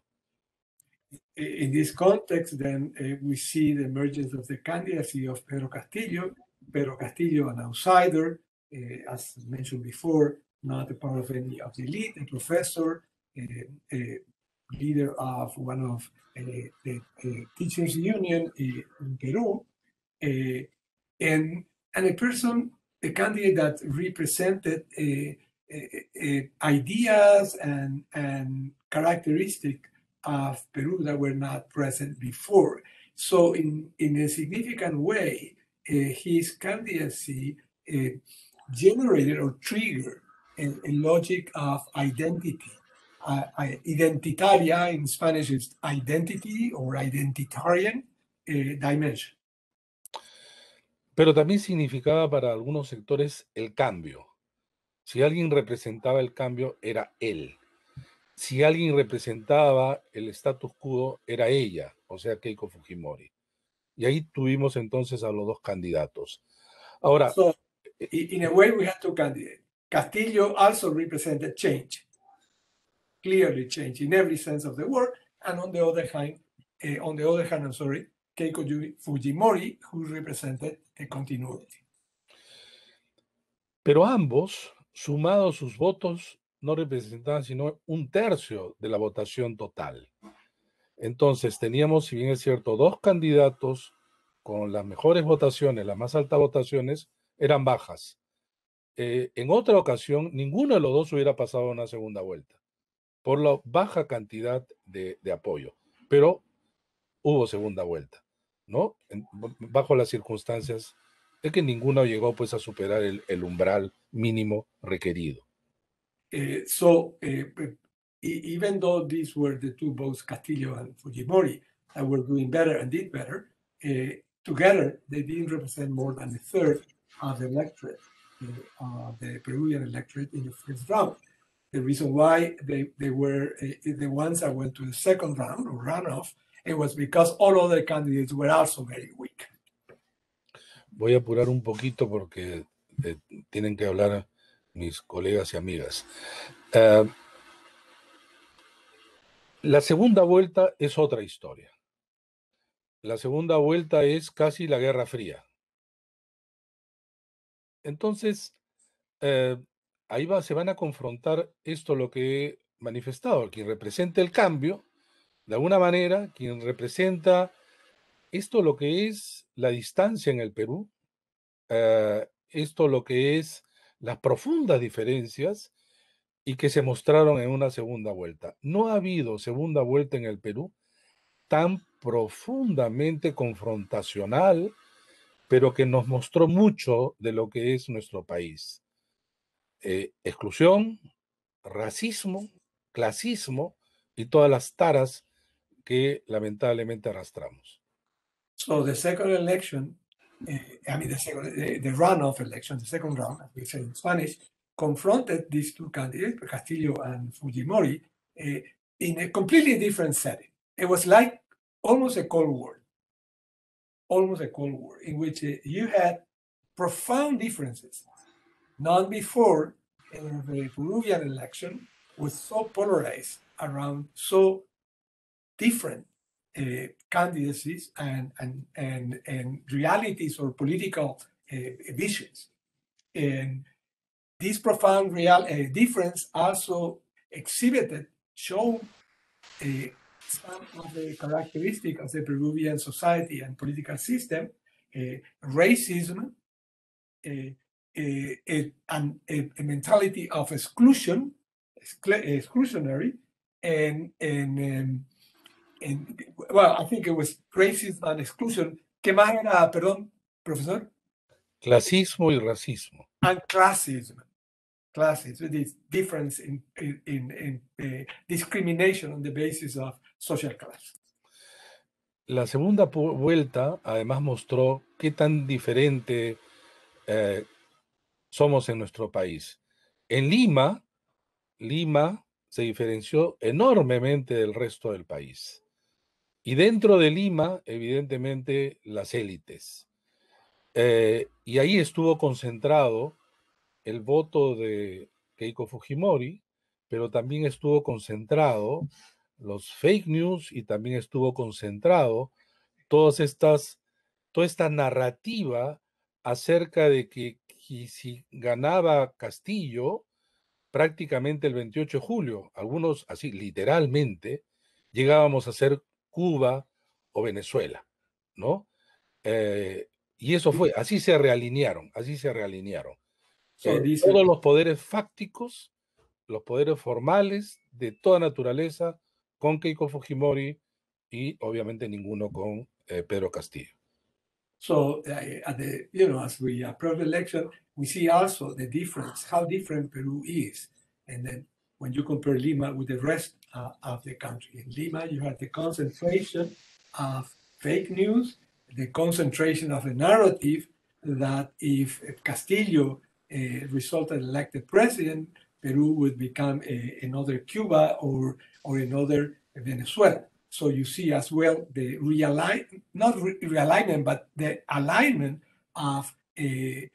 In this context, then uh, we see the emergence of the candidacy of Pedro Castillo. Pedro Castillo, an outsider, uh, as mentioned before, not a part of any of the elite, a professor, uh, a leader of one of uh, the uh, teachers' union in Peru, uh, and and a person, a candidate that represented uh, uh, uh, ideas and and characteristics of Peru that were not present before. So in, in a significant way, uh, his candidacy uh, generated or triggered a, a logic of identity. Uh, identitaria in Spanish is identity or identitarian uh, dimension. Pero también significaba para algunos sectores el cambio. Si alguien representaba el cambio, era él. Si alguien representaba el status quo, era ella, o sea, Keiko Fujimori. Y ahí tuvimos entonces a los dos candidatos. Ahora, so, in a way, we had two candidates. Castillo also represented change, clearly change in every sense of the word, and on the other hand, uh, on the other hand, I'm sorry, Keiko Fujimori, who represented the continuity. Pero ambos, sumados sus votos, no representaban sino un tercio de la votación total. Entonces teníamos, si bien es cierto, dos candidatos con las mejores votaciones, las más altas votaciones, eran bajas. Eh, en otra ocasión, ninguno de los dos hubiera pasado a una segunda vuelta, por la baja cantidad de, de apoyo. Pero hubo segunda vuelta, ¿no? En, bajo las circunstancias de que ninguno llegó pues a superar el, el umbral mínimo requerido. Uh, so, uh, even though these were the two, both Castillo and Fujimori, that were doing better and did better, uh, together they didn't represent more than a third of the electorate, uh, uh, the Peruvian electorate in the first round. The reason why they, they were uh, the ones that went to the second round or runoff, it was because all other candidates were also very weak. Voy a apurar un poquito porque eh, tienen que hablar mis colegas y amigas. Uh, la segunda vuelta es otra historia. La segunda vuelta es casi la Guerra Fría. Entonces, eh, ahí va, se van a confrontar esto lo que he manifestado, quien representa el cambio, de alguna manera, quien representa esto lo que es la distancia en el Perú, eh, esto lo que es las profundas diferencias y que se mostraron en una segunda vuelta. No ha habido segunda vuelta en el Perú tan profundamente confrontacional, pero que nos mostró mucho de lo que es nuestro país. Eh, exclusión, racismo, clasismo y todas las taras que lamentablemente arrastramos. So the second election, uh, I mean the second, the, the runoff election, the second round, as we say in Spanish, confronted these two candidates, Castillo and Fujimori, uh, in a completely different setting. It was like almost a Cold War, almost a Cold War, in which uh, you had profound differences, none before uh, the Peruvian election was so polarized around so different uh, candidacies and, and, and, and realities or political uh, visions. And this profound real uh, difference also exhibited, shown uh, some of the characteristics of the Peruvian society and political system, uh, racism, uh, uh, uh, and a, a mentality of exclusion, exclusionary, and, and, um, and, well, I think it was racism and exclusion. ¿Qué más era, perdón, profesor? Clasismo y racismo. And classism. Classism, this difference in, in, in, in uh, discrimination on the basis of social class. La segunda vuelta además mostró qué tan diferente eh, somos en nuestro país. En Lima, Lima se diferenció enormemente del resto del país. Y dentro de Lima, evidentemente, las élites. Eh, y ahí estuvo concentrado el voto de Keiko Fujimori, pero también estuvo concentrado los fake news y también estuvo concentrado todas estas, toda esta narrativa acerca de que, que si ganaba Castillo, prácticamente el veintiocho de julio, algunos así literalmente, llegábamos a ser Cuba o Venezuela, ¿no? Eh, y eso fue, así se realinearon, así se realinearon. So Eh, these todos are, los poderes fácticos, los poderes formales de toda naturaleza con Keiko Fujimori y obviamente ninguno con eh, Pedro Castillo. So, uh, at the, you know, as we approach the election, we see also the difference, how different Peru is. And then when you compare Lima with the rest uh, of the country, in Lima, you have the concentration of fake news, the concentration of the narrative that if Castillo uh, resulted elected president, Peru would become a, another Cuba or, or another Venezuela. So you see as well the realign, not re realignment, but the alignment of uh,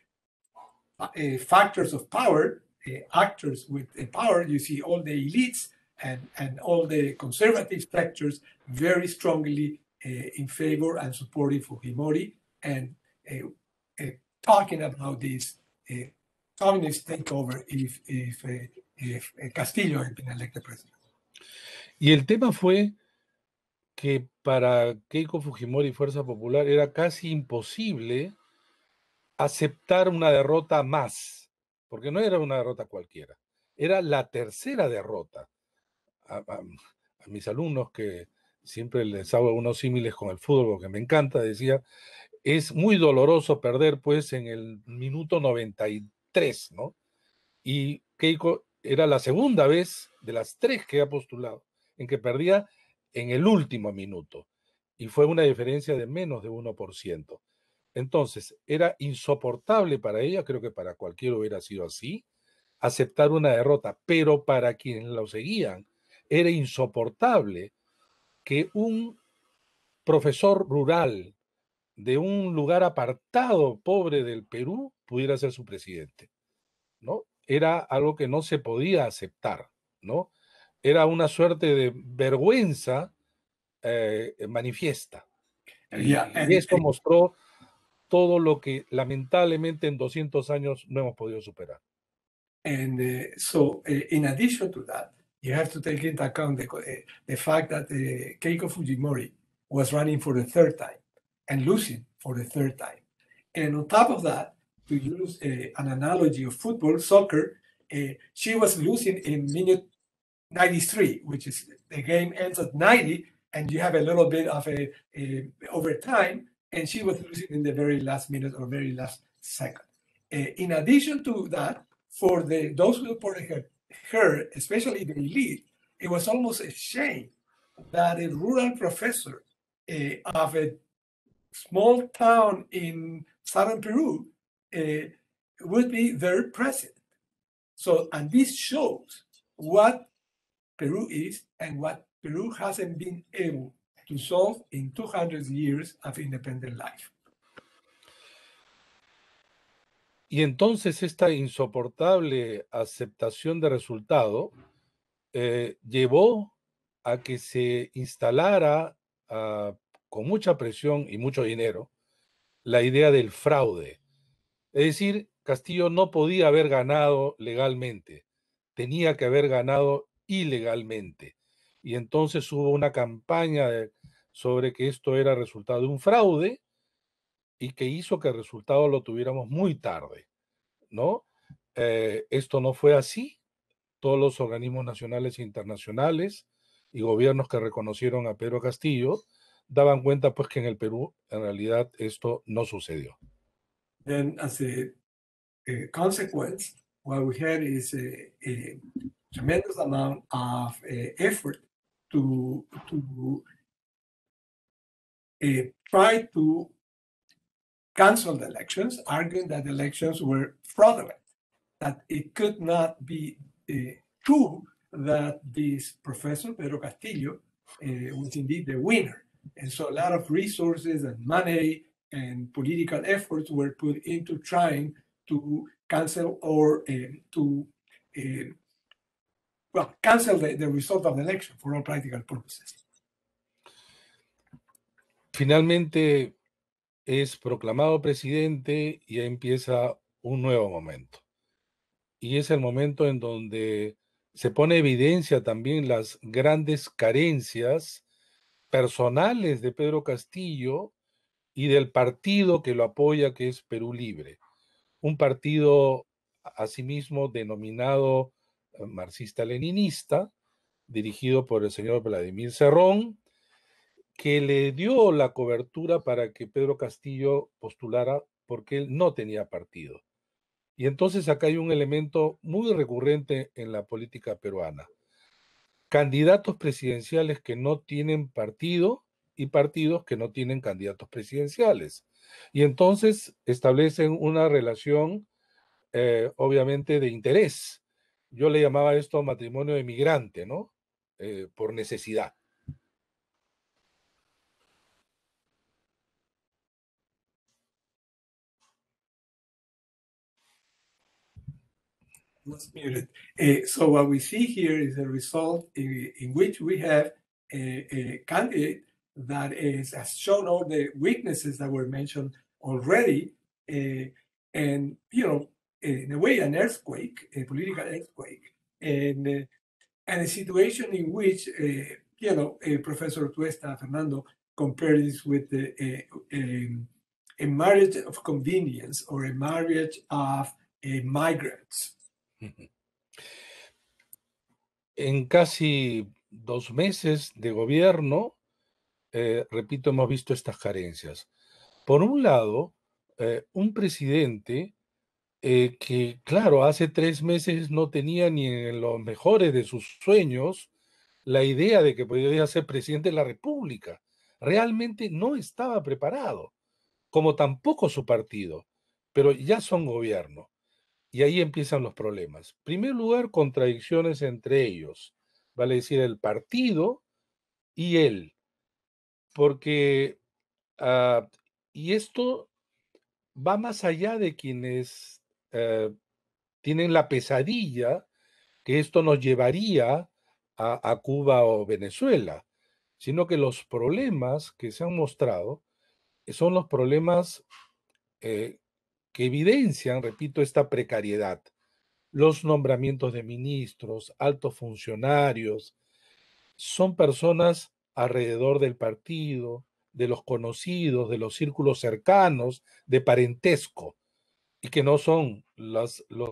uh, factors of power, uh, actors with uh, power. You see all the elites and, and all the conservative sectors very strongly uh, in favor and supporting Fujimori and uh, uh, talking about this uh, communist takeover if, if, uh, if Castillo had been elected president. Y el tema fue que para Keiko Fujimori y Fuerza Popular era casi imposible aceptar una derrota más, porque no era una derrota cualquiera, era la tercera derrota. A, a, a mis alumnos, que siempre les hago algunos símiles con el fútbol, porque me encanta, decía, es muy doloroso perder pues en el minuto noventa y tres, ¿no? Y Keiko era la segunda vez de las tres que ha postulado en que perdía en el último minuto, y fue una diferencia de menos de uno por ciento. Entonces, era insoportable para ella, creo que para cualquiera hubiera sido así, aceptar una derrota, pero para quienes lo seguían, era insoportable que un profesor rural de un lugar apartado, pobre del Perú, pudiera ser su presidente, ¿no? Era algo que no se podía aceptar, ¿no? Era una suerte de vergüenza eh, manifiesta. Y, Yeah, and, y esto mostró todo lo que lamentablemente en doscientos años no hemos podido superar. And uh, so, uh, in addition to that, you have to take into account the, uh, the fact that uh, Keiko Fujimori was running for the third time and losing for the third time. And on top of that, to use uh, an analogy of football, soccer, uh, she was losing in minute ninety-three, which is the game ends at ninety, and you have a little bit of a, a overtime, and she was losing in the very last minute or very last second. Uh, in addition to that, for the those who supported her, her, especially the elite, it was almost a shame that a rural professor uh, of a small town in southern Peru uh, would be their president. So, and this shows what Peru is and what Peru hasn't been able to solve in two hundred years of independent life. Y entonces esta insoportable aceptación de resultado eh, llevó a que se instalara uh, con mucha presión y mucho dinero la idea del fraude. Es decir, Castillo no podía haber ganado legalmente, tenía que haber ganado ilegalmente. Y entonces hubo una campaña de, sobre que esto era resultado de un fraude y que hizo que el resultado lo tuviéramos muy tarde, ¿no? Eh, esto no fue así. Todos los organismos nacionales e internacionales y gobiernos que reconocieron a Pedro Castillo daban cuenta pues que en el Perú en realidad esto no sucedió. Then as a, a consequence, what we had is a, a tremendous amount of uh, effort to, to uh, try to cancel the elections, arguing that the elections were fraudulent, that it could not be uh, true that this professor, Pedro Castillo, uh, was indeed the winner. And so a lot of resources and money and political efforts were put into trying to cancel or uh, to, uh, well, cancel the, the result of the election for all practical purposes. Finalmente es proclamado presidente y empieza un nuevo momento. Y es el momento en donde se pone evidencia también las grandes carencias personales de Pedro Castillo y del partido que lo apoya, que es Perú Libre. Un partido asimismo denominado marxista-leninista, dirigido por el señor Vladimir Cerrón, que le dio la cobertura para que Pedro Castillo postulara porque él no tenía partido. Y entonces acá hay un elemento muy recurrente en la política peruana. Candidatos presidenciales que no tienen partido y partidos que no tienen candidatos presidenciales. Y entonces establecen una relación eh, obviamente de interés. Yo le llamaba esto matrimonio de migrante, ¿no? Eh, por necesidad. Was muted. Uh, so what we see here is a result in, in which we have a, a candidate that is, has shown all the weaknesses that were mentioned already, uh, and you know, in a way, an earthquake, a political earthquake, and uh, and a situation in which uh, you know, uh, Professor Tuesta Fernando compared this with the, uh, um, a marriage of convenience or a marriage of uh, migrants. En casi dos meses de gobierno, eh, repito, hemos visto estas carencias. Por un lado, eh, un presidente eh, que, claro, hace tres meses no tenía ni en los mejores de sus sueños la idea de que podría ser presidente de la República. Realmente no estaba preparado, como tampoco su partido, pero ya son gobierno. Y ahí empiezan los problemas. En primer lugar, contradicciones entre ellos, vale decir, el partido y él. Porque, uh, y esto va más allá de quienes uh, tienen la pesadilla que esto nos llevaría a, a Cuba o Venezuela, sino que los problemas que se han mostrado son los problemas eh, que evidencian, repito, esta precariedad. Los nombramientos de ministros, altos funcionarios, son personas alrededor del partido, de los conocidos, de los círculos cercanos, de parentesco, y que no son las, los...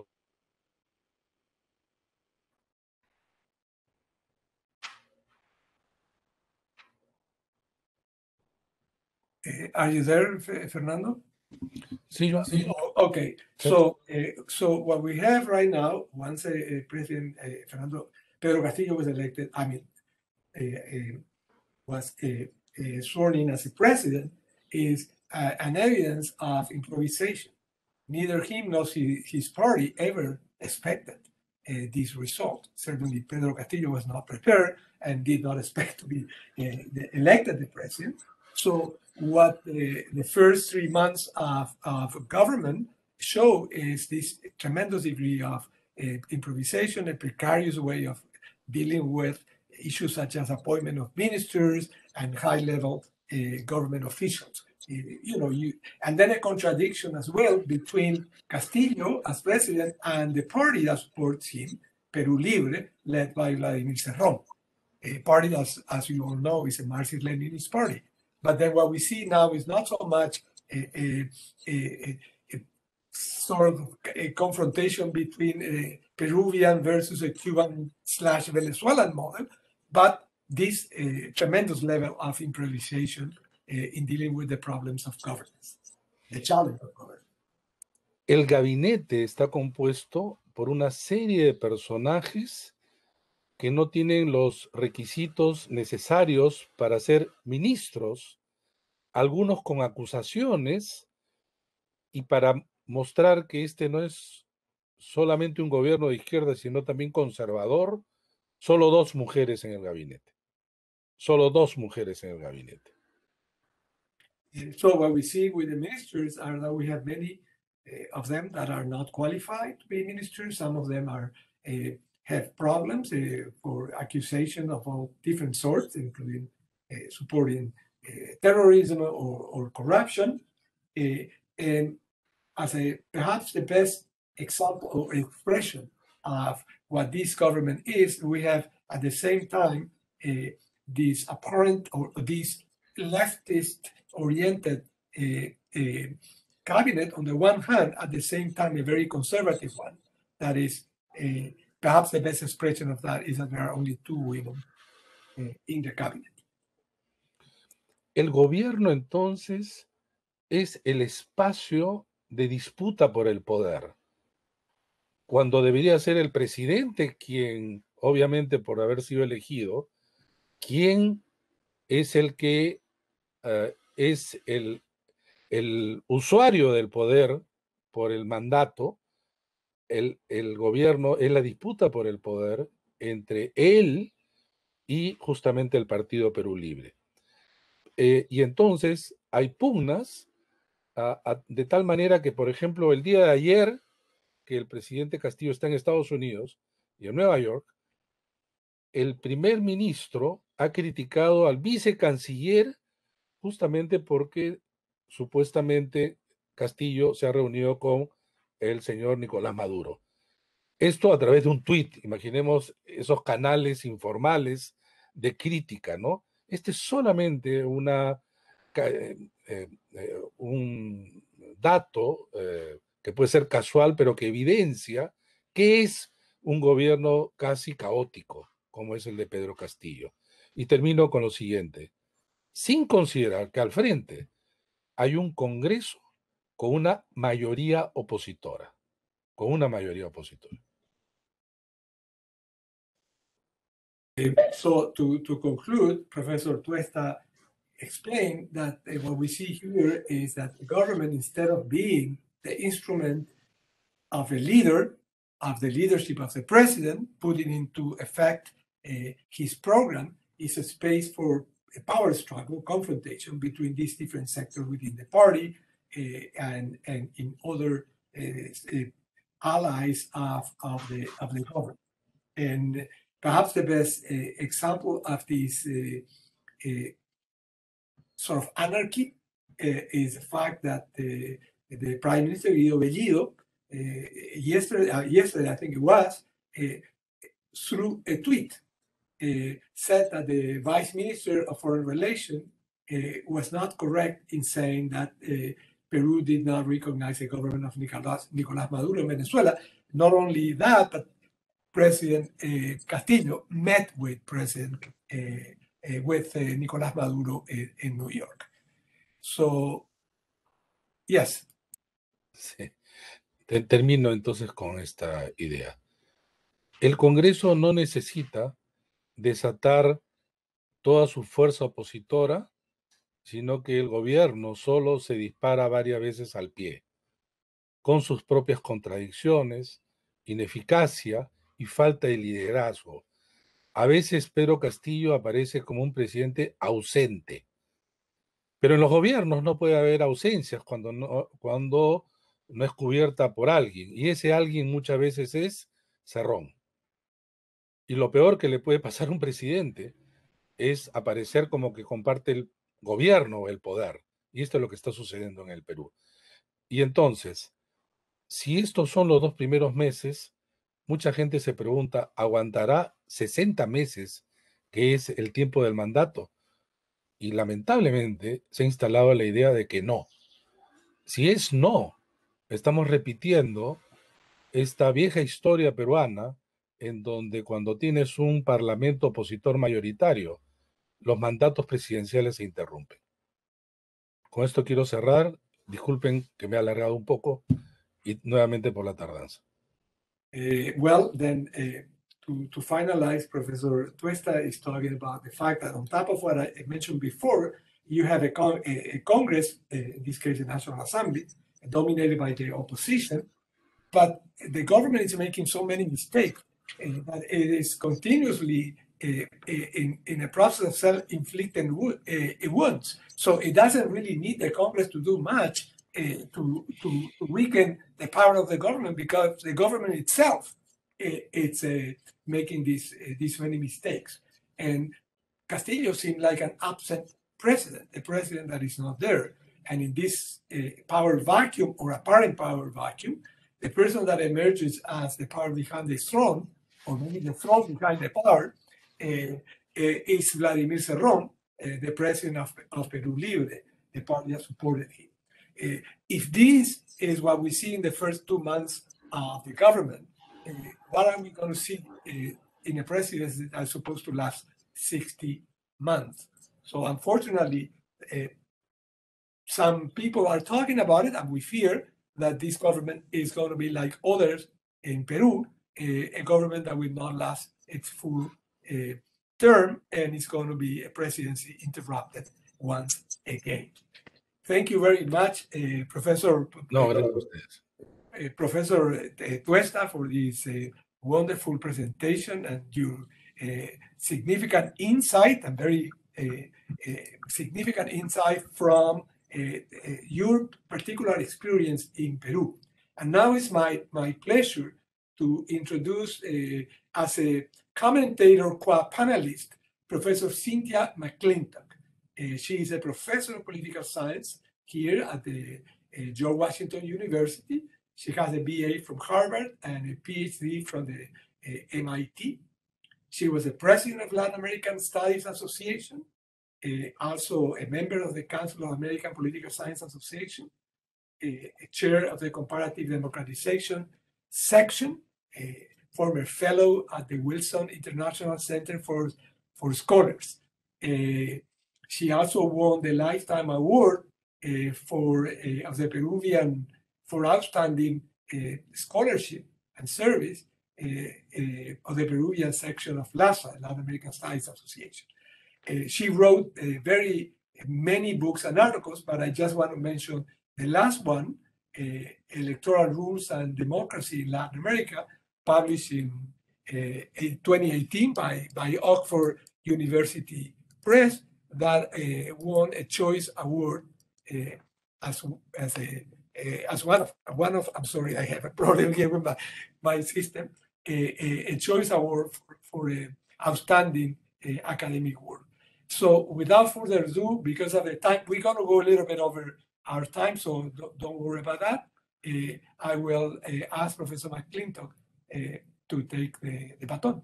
Uh, are you there, Fernando? Sí, yo... Oh, okay, so uh, so what we have right now, once uh, uh, President uh, Fernando Pedro Castillo was elected, I mean, uh, uh, was uh, uh, sworn in as a president, is uh, an evidence of improvisation. Neither him nor his party ever expected uh, this result. Certainly, Pedro Castillo was not prepared and did not expect to be uh, the, elected the president. So what the, the first three months of, of government show is this tremendous degree of uh, improvisation, a precarious way of dealing with issues such as appointment of ministers and high-level uh, government officials. You know, you, and then a contradiction as well between Castillo as president and the party that supports him, Perú Libre, led by Vladimir Cerrón, a party that, as you all know, is a Marxist-Leninist party. But then what we see now is not so much a, a, a, a sort of a confrontation between a Peruvian versus a Cuban slash Venezuelan model, but this uh, tremendous level of improvisation uh, in dealing with the problems of governance, the challenge of governance. El gabinete está compuesto por una serie de personajes que no tienen los requisitos necesarios para ser ministros, algunos con acusaciones, y para mostrar que este no es solamente un gobierno de izquierda, sino también conservador, solo dos mujeres en el gabinete. Solo dos mujeres en el gabinete. So what we see with the ministers are that we have many uh, of them that are not qualified to be ministers. Some of them are uh, have problems uh, for accusation of all different sorts, including uh, supporting uh, terrorism or, or corruption. Uh, and as a perhaps the best example or expression of what this government is, we have at the same time uh, this apparent or this leftist-oriented uh, uh, cabinet on the one hand, at the same time a very conservative one. That is, uh, perhaps the best expression of that is that there are only two women uh, in the cabinet. El gobierno entonces es el espacio de disputa por el poder, cuando debería ser el presidente quien, obviamente por haber sido elegido, quien es el que uh, es el, el usuario del poder por el mandato. El, el gobierno es la disputa por el poder entre él y justamente el Partido Perú Libre. Eh, y entonces hay pugnas a, a, de tal manera que, por ejemplo, el día de ayer, que el presidente Castillo está en Estados Unidos y en Nueva York, el primer ministro ha criticado al vicecanciller justamente porque supuestamente Castillo se ha reunido con el señor Nicolás Maduro. Esto a través de un tuit, imaginemos esos canales informales de crítica, ¿no? Este es solamente una, eh, eh, un dato eh, que puede ser casual, pero que evidencia que es un gobierno casi caótico, como es el de Pedro Castillo. Y termino con lo siguiente, sin considerar que al frente hay un Congreso con una mayoría opositora, con una mayoría opositora. So to, to conclude, Professor Tuesta explained that uh, what we see here is that the government, instead of being the instrument of a leader, of the leadership of the president, putting into effect uh, his program, is a space for a power struggle, confrontation between these different sectors within the party uh, and, and in other uh, uh, allies of, of, the, of the government. And perhaps the best uh, example of this uh, uh, sort of anarchy uh, is the fact that uh, the Prime Minister Guido Bellido, uh, yesterday, uh, yesterday I think it was, uh, through a tweet, uh, said that the Vice Minister of Foreign Relations uh, was not correct in saying that uh, Peru did not recognize the government of Nicolás, Nicolás Maduro in Venezuela. Not only that, but President uh, Castillo met with President uh, uh, with uh, Nicolás Maduro in, in New York. So, yes. Sí. Termino entonces con esta idea. El Congreso no necesita desatar toda su fuerza opositora, sino que el gobierno solo se dispara varias veces al pie, con sus propias contradicciones, ineficacia y falta de liderazgo. A veces Pedro Castillo aparece como un presidente ausente, pero en los gobiernos no puede haber ausencias cuando, no, cuando no es cubierta por alguien, y ese alguien muchas veces es Cerrón. Y lo peor que le puede pasar a un presidente es aparecer como que comparte el gobierno o el poder. Y esto es lo que está sucediendo en el Perú. Y entonces, si estos son los dos primeros meses, mucha gente se pregunta, ¿aguantará sesenta meses, que es el tiempo del mandato? Y lamentablemente se ha instalado la idea de que no. Si es no, estamos repitiendo esta vieja historia peruana en donde cuando tienes un parlamento opositor mayoritario, los mandatos presidenciales se interrumpen. Con esto quiero cerrar. Disculpen que me he alargado un poco y nuevamente por la tardanza. Uh, well, then, uh, to, to finalize, Professor Tuesta is talking about the fact that on top of what I mentioned before, you have a, con a, a Congress, uh, in this case the National Assembly, dominated by the opposition, but the government is making so many mistakes uh, that it is continuously uh, in, in a process of self-inflicted uh, wounds. So it doesn't really need the Congress to do much uh, to, to, to weaken the power of the government, because the government itself uh, it's uh, making these, uh, these many mistakes. And Castillo seemed like an absent president, a president that is not there. And in this uh, power vacuum or apparent power vacuum, the person that emerges as the power behind the throne, or maybe the throne behind the power, uh, uh, is Vladimir Cerrón, uh, the president of, of Peru Libre, the party that supported him. Uh, if this is what we see in the first two months of the government, uh, what are we going to see uh, in a presidency that is supposed to last sixty months? So unfortunately, uh, some people are talking about it, and we fear that this government is going to be like others in Peru, a, a government that will not last its full uh, term, and it's going to be a presidency interrupted once again. Thank you very much, uh, Professor No, uh, gracias a ustedes. uh, Professor uh, Tuesta, for this uh, wonderful presentation and your uh, significant insight and very uh, uh, significant insight from uh, uh, your particular experience in Peru. And now it's my, my pleasure to introduce uh, as a commentator, co-panelist, Professor Cynthia McClintock. Uh, she is a professor of political science here at the uh, George Washington University. She has a B A from Harvard and a P H D from the uh, M I T. She was the president of Latin American Studies Association, uh, also a member of the Council of American Political Science Association, uh, a chair of the Comparative Democratization section, a former fellow at the Wilson International Center for, for Scholars. Uh, she also won the Lifetime Award uh, for uh, of the Peruvian for outstanding uh, scholarship and service uh, uh, of the Peruvian section of LASA, Latin American Studies Association. Uh, she wrote uh, very many books and articles, but I just want to mention the last one, uh, Electoral Rules and Democracy in Latin America, published in, uh, in twenty eighteen by, by Oxford University Press, that uh, won a Choice Award uh, as, as a Uh, as one of, one of, I'm sorry, I have a problem here with my, my system, a, a, a Choice Award for, for a outstanding uh, academic work. So without further ado, because of the time, we're going to go a little bit over our time, so don't, don't worry about that. Uh, I will uh, ask Professor McClintock uh, to take the, the baton.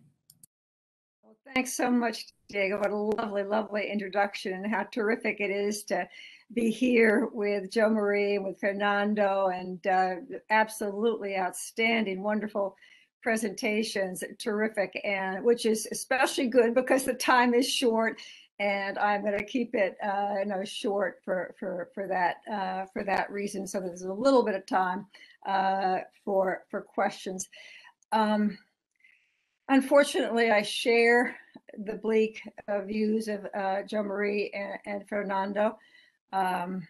Well, thanks so much, Diego. What a lovely, lovely introduction, and how terrific it is to be here with Jo Marie and with Fernando, and uh, absolutely outstanding, wonderful presentations, terrific, and which is especially good because the time is short, and I'm going to keep it, uh, you know, short for for for that uh, for that reason, so that there's a little bit of time uh, for for questions. Um, unfortunately, I share the bleak uh, views of uh, Jo Marie and, and Fernando. Um,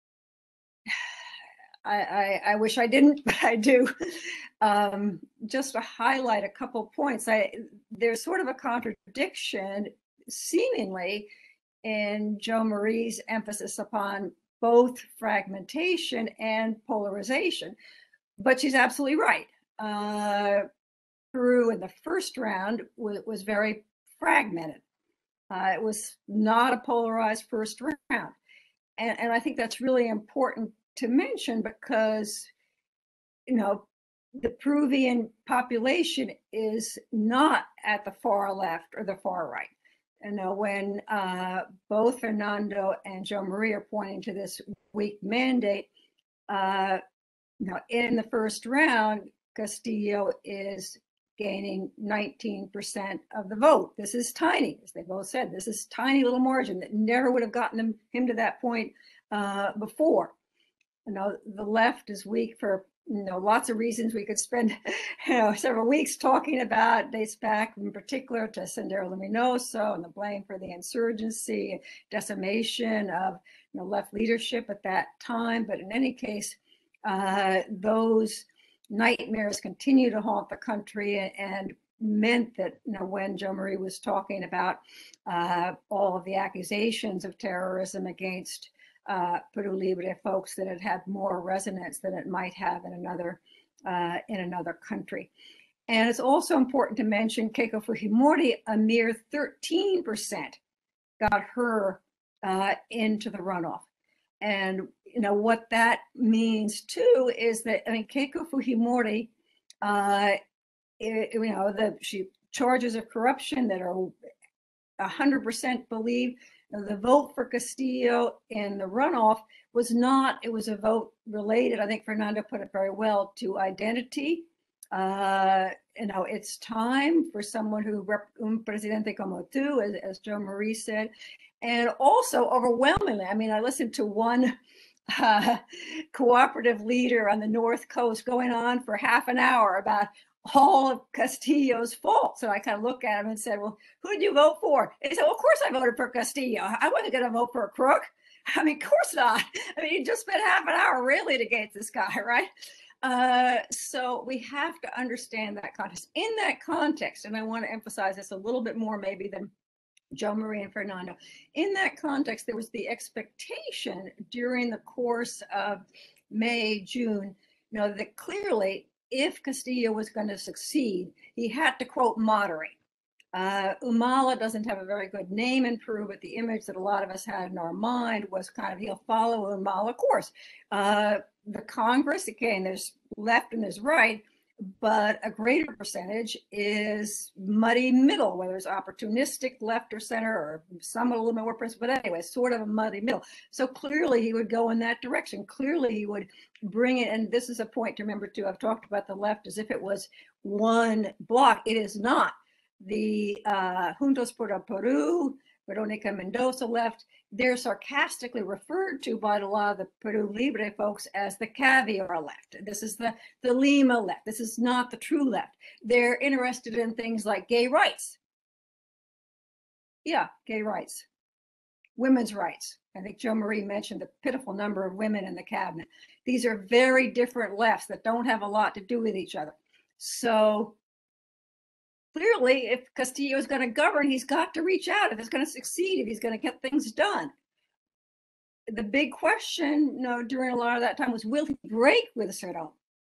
I, I, I wish I didn't, but I do. Um, just to highlight a couple points, I, there's sort of a contradiction, seemingly, in Jo Marie's emphasis upon both fragmentation and polarization. But she's absolutely right. Uh, Peru in the first round was, was very fragmented. Uh, it was not a polarized first round. And, and I think that's really important to mention because, you know, the Peruvian population is not at the far left or the far right. You know, when uh, both Fernando and Joe Marie are pointing to this weak mandate, uh, you know, in the first round, Castillo is gaining nineteen percent of the vote. This is tiny, as they both said. This is tiny little margin that never would have gotten them, him to that point uh, before. You know, the left is weak for, you know, lots of reasons. We could spend, you know, several weeks talking about, dates back in particular to Sendero Luminoso and the blame for the insurgency, decimation of, you know, left leadership at that time. But in any case, uh, those nightmares continue to haunt the country and meant that, you know, when Joe Marie was talking about uh, all of the accusations of terrorism against uh, Peru Libre folks, that it had more resonance than it might have in another uh, in another country. And it's also important to mention Keiko Fujimori, a mere thirteen percent got her uh, into the runoff. And you know what that means too is that, I mean, Keiko Fujimori, uh, it, you know, the she charges of corruption that are one hundred percent believed. The vote for Castillo in the runoff was not, it was a vote related, I think Fernando put it very well, to identity. Uh, you know, it's time for someone who, un presidente como tú, as, as Joe Marie said, and also overwhelmingly, I mean, I listened to one uh, cooperative leader on the North Coast going on for half an hour about all of Castillo's fault. So I kind of looked at him and said, well, who did you vote for? And he said, well, of course I voted for Castillo. I wasn't going to vote for a crook. I mean, of course not. I mean, you just spent half an hour really against this guy, right? Uh, so we have to understand that context. In that context, and I want to emphasize this a little bit more maybe than Joe Marie and Fernando. In that context, there was the expectation during the course of May, June, you know, that clearly if Castillo was going to succeed, he had to, quote, moderate. Uh, Humala doesn't have a very good name in Peru, but the image that a lot of us had in our mind was kind of, he'll follow Humala course. Uh, the Congress, again, there's left and there's right, but a greater percentage is muddy middle, whether it's opportunistic left or center, or some a little bit more, but anyway, sort of a muddy middle. So clearly he would go in that direction. Clearly he would bring it, and this is a point to remember too. I've talked about the left as if it was one block. It is not. The uh, Juntos por el Peru, Veronica Mendoza left, they're sarcastically referred to by a lot of the Peru Libre folks as the caviar left. This is the, the Lima left. This is not the true left. They're interested in things like gay rights. Yeah, gay rights. Women's rights. I think Joe Marie mentioned the pitiful number of women in the cabinet. These are very different lefts that don't have a lot to do with each other. So clearly, if Castillo is going to govern, he's got to reach out if he's going to succeed, if he's going to get things done. The big question, you know, during a lot of that time was, will he break with Cerrón?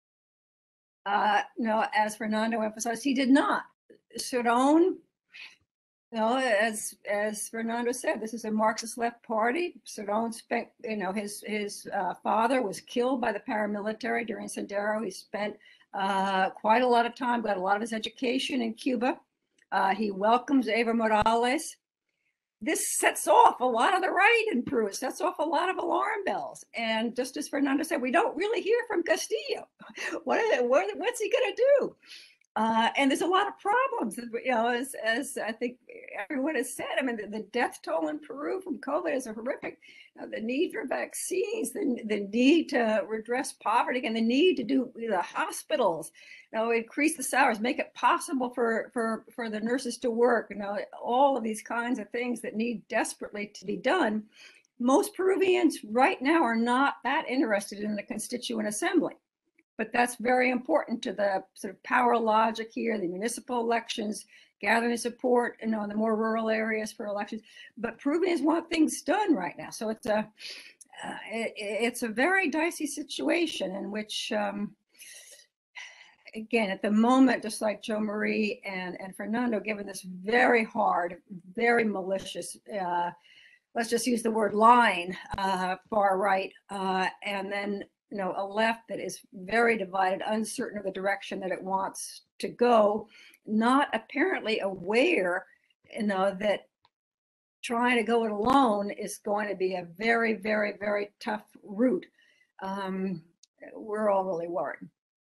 Uh, no, as Fernando emphasized, he did not. Cerrón, you know, as as Fernando said, this is a Marxist left party. Cerrón spent, you know, his his uh, father was killed by the paramilitary during Sendero. He spent Uh, quite a lot of time, got a lot of his education in Cuba. Uh, he welcomes Evo Morales. This sets off a lot of the right in Peru. It sets off a lot of alarm bells. And just as Fernando said, we don't really hear from Castillo. What, are they, what what's he going to do? Uh, and there's a lot of problems, you know, as, as I think everyone has said. I mean, the, the death toll in Peru from COVID is horrific. You know, the need for vaccines, the, the need to redress poverty, and the need to do the hospitals, you know, increase the salaries, make it possible for, for, for the nurses to work, you know, all of these kinds of things that need desperately to be done. Most Peruvians right now are not that interested in the Constituent Assembly. But that's very important to the sort of power logic here, the municipal elections, gathering support, you know, in the more rural areas for elections. But Peruvians want things done right now. So it's a, uh, it, it's a very dicey situation in which, um, again, at the moment, just like Joe Marie and, and Fernando, given this very hard, very malicious, uh, let's just use the word line, uh, far right, uh, and then, you know, a left that is very divided, uncertain of the direction that it wants to go, not apparently aware, you know, that trying to go it alone is going to be a very, very, very tough route. Um, we're all really worried.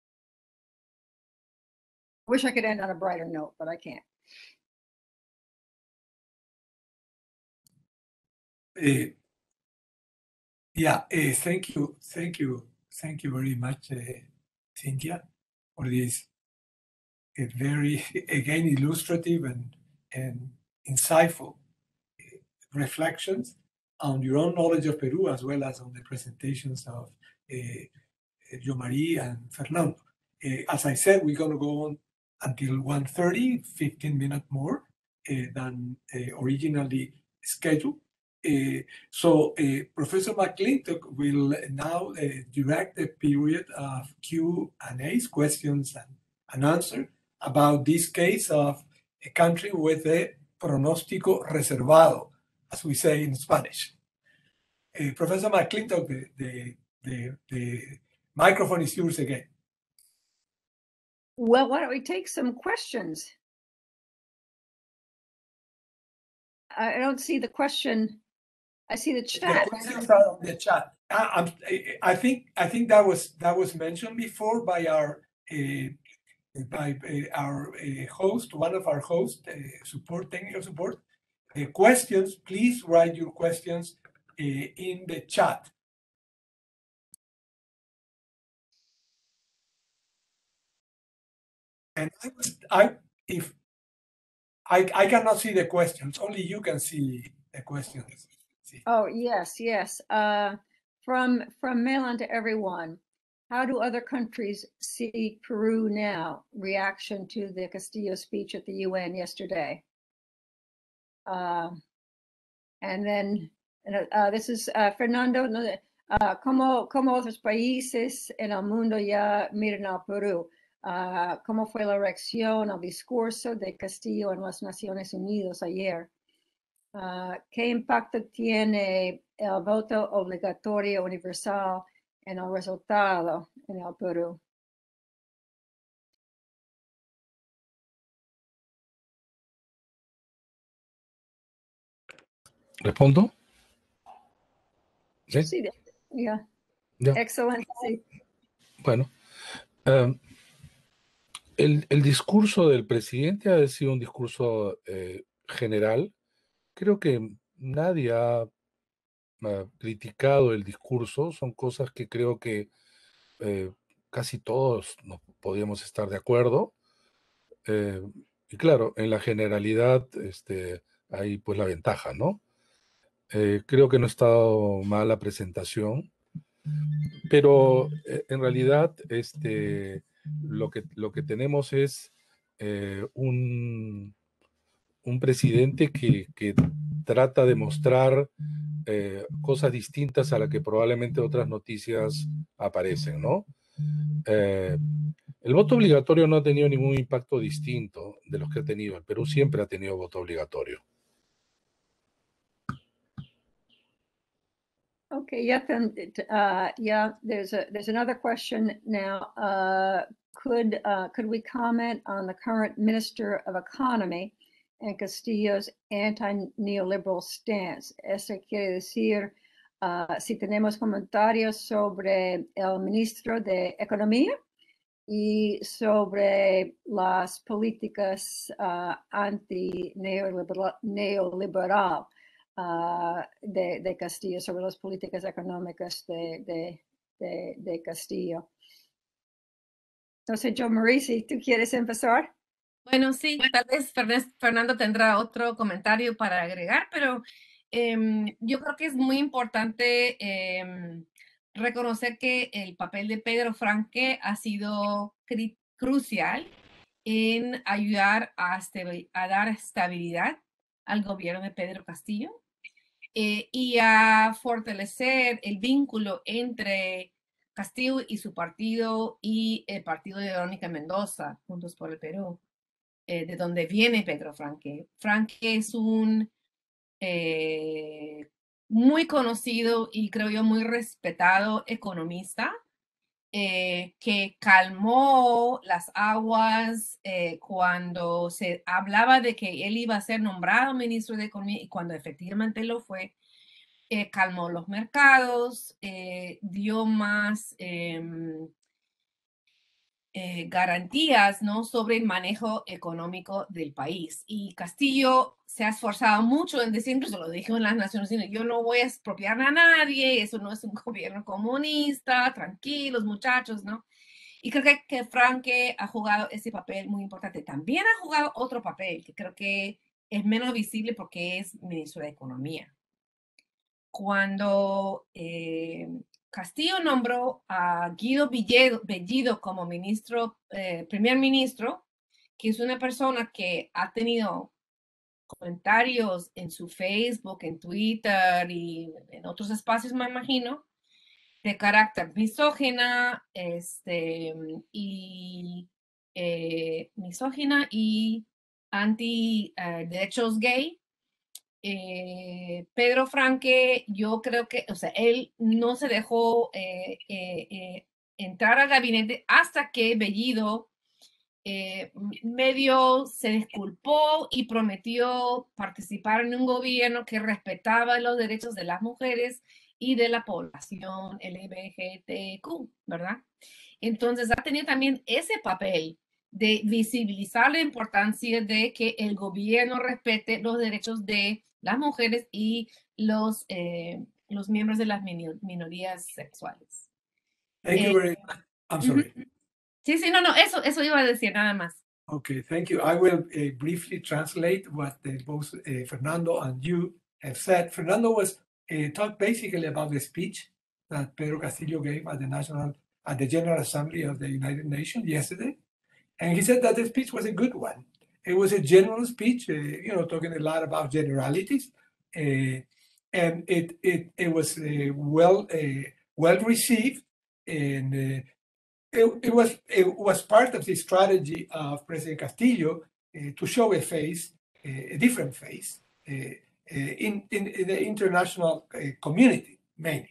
Wish I could end on a brighter note, but I can't. Uh, yeah, uh, thank you, thank you, thank you very much, uh, Cynthia, for this uh, very, again, illustrative and, and insightful uh, reflections on your own knowledge of Peru, as well as on the presentations of uh, Jo Marie and Fernando. Uh, as I said, we're going to go on until one thirty, fifteen minutes more uh, than uh, originally scheduled. Uh, so uh, Professor McClintock will now uh, direct the period of Q and A's, questions and, and answers, about this case of a country with a pronóstico reservado, as we say in Spanish. Uh, Professor McClintock, the, the, the, the microphone is yours again. Well, why don't we take some questions? I don't see the question. I see the chat. The questions are on the chat. I, I'm, I think I think that was that was mentioned before by our uh, by uh, our uh, host, one of our hosts, uh, support technical support. The questions, please write your questions uh, in the chat. And I, was, I if I I cannot see the questions, only you can see the questions. See. Oh yes, yes. Uh, from from Mainland to everyone. How do other countries see Peru now? Reaction to the Castillo speech at the U N yesterday. Uh, and then uh, this is uh, Fernando. Uh, ¿cómo, ¿Cómo otros países en el mundo ya miran a Perú? Uh, ¿Cómo fue la reacción al discurso de Castillo en las Naciones Unidas ayer? Uh, ¿Qué impacto tiene el voto obligatorio universal en el resultado en el Perú? ¿Respondo? Sí, sí, yeah. Ya. Excelente. Sí. Bueno, um, el, el discurso del presidente ha sido un discurso eh, general. Creo que nadie ha uh, criticado el discurso. Son cosas que creo que eh, casi todos nos podíamos estar de acuerdo. Eh, y claro, en la generalidad este, hay pues la ventaja, ¿no? Eh, creo que no ha estado mal la presentación, pero eh, en realidad este, lo, que, lo que tenemos es eh, un, un presidente que, que trata de mostrar eh, cosas distintas a las que probablemente otras noticias aparecen, ¿no? Eh, el voto obligatorio no ha tenido ningún impacto distinto de los que ha tenido. El Perú siempre ha tenido voto obligatorio. Okay, yeah, then, uh, yeah, there's a there's another question now. Uh, could uh, could we comment on the current Minister of Economy and Castillo's anti-neoliberal stance? Eso quiere decir, uh, si tenemos comentarios sobre el Ministro de Economía y sobre las políticas uh, anti-neoliberal neoliberal. Uh, de, de Castillo, sobre las políticas económicas de, de, de, de Castillo. Entonces, Jo Marie, si tú quieres empezar. Bueno, sí, tal vez Fernando tendrá otro comentario para agregar, pero eh, yo creo que es muy importante eh, reconocer que el papel de Pedro Franque ha sido crucial en ayudar a, a dar estabilidad al gobierno de Pedro Castillo. eh, y a fortalecer el vínculo entre Castillo y su partido y el partido de Verónica Mendoza, Juntos por el Perú, eh, de donde viene Pedro Franque. Franque es un eh, muy conocido y creo yo muy respetado economista, eh, que calmó las aguas eh, cuando se hablaba de que él iba a ser nombrado ministro de Economía, y cuando efectivamente lo fue, eh, calmó los mercados, eh, dio más eh, eh, garantías, ¿no?, sobre el manejo económico del país. Y Castillo se ha esforzado mucho en decir, incluso lo dijo en las Naciones Unidas, yo no voy a expropiar a nadie, eso no es un gobierno comunista, tranquilos muchachos, ¿no? Y creo que, que Franque ha jugado ese papel muy importante. También ha jugado otro papel que creo que es menos visible porque es ministro de Economía. Cuando eh, Castillo nombró a Guido Bellido, Bellido como ministro, eh, primer ministro, que es una persona que ha tenido comentarios en su Facebook, en Twitter y en otros espacios, me imagino, de carácter misógina, este, y eh, misógina y anti eh, derechos gay. Eh, Pedro Franque, yo creo que, o sea, él no se dejó eh, eh, eh, entrar al gabinete hasta que Bellido eh, medio se disculpó y prometió participar en un gobierno que respetaba los derechos de las mujeres y de la población L G B T Q, ¿verdad? Entonces ha tenido también ese papel de visibilizar la importancia de que el gobierno respete los derechos de las mujeres y los, eh, los miembros de las minorías sexuales. Thank you very much. I'm sorry. Uh-huh. Sí, sí, no, no, eso, eso iba a decir nada más. Okay, thank you. I will uh, briefly translate what uh, both uh, Fernando and you have said. Fernando was uh, talked basically about the speech that Pedro Castillo gave at the National, at the General Assembly of the United Nations yesterday. And he said that the speech was a good one. It was a general speech, uh, you know, talking a lot about generalities. Uh, and it, it, it was uh, well, uh, well received. And uh, It, it was it was part of the strategy of President Castillo uh, to show a face, uh, a different face, uh, uh, in, in in the international uh, community mainly.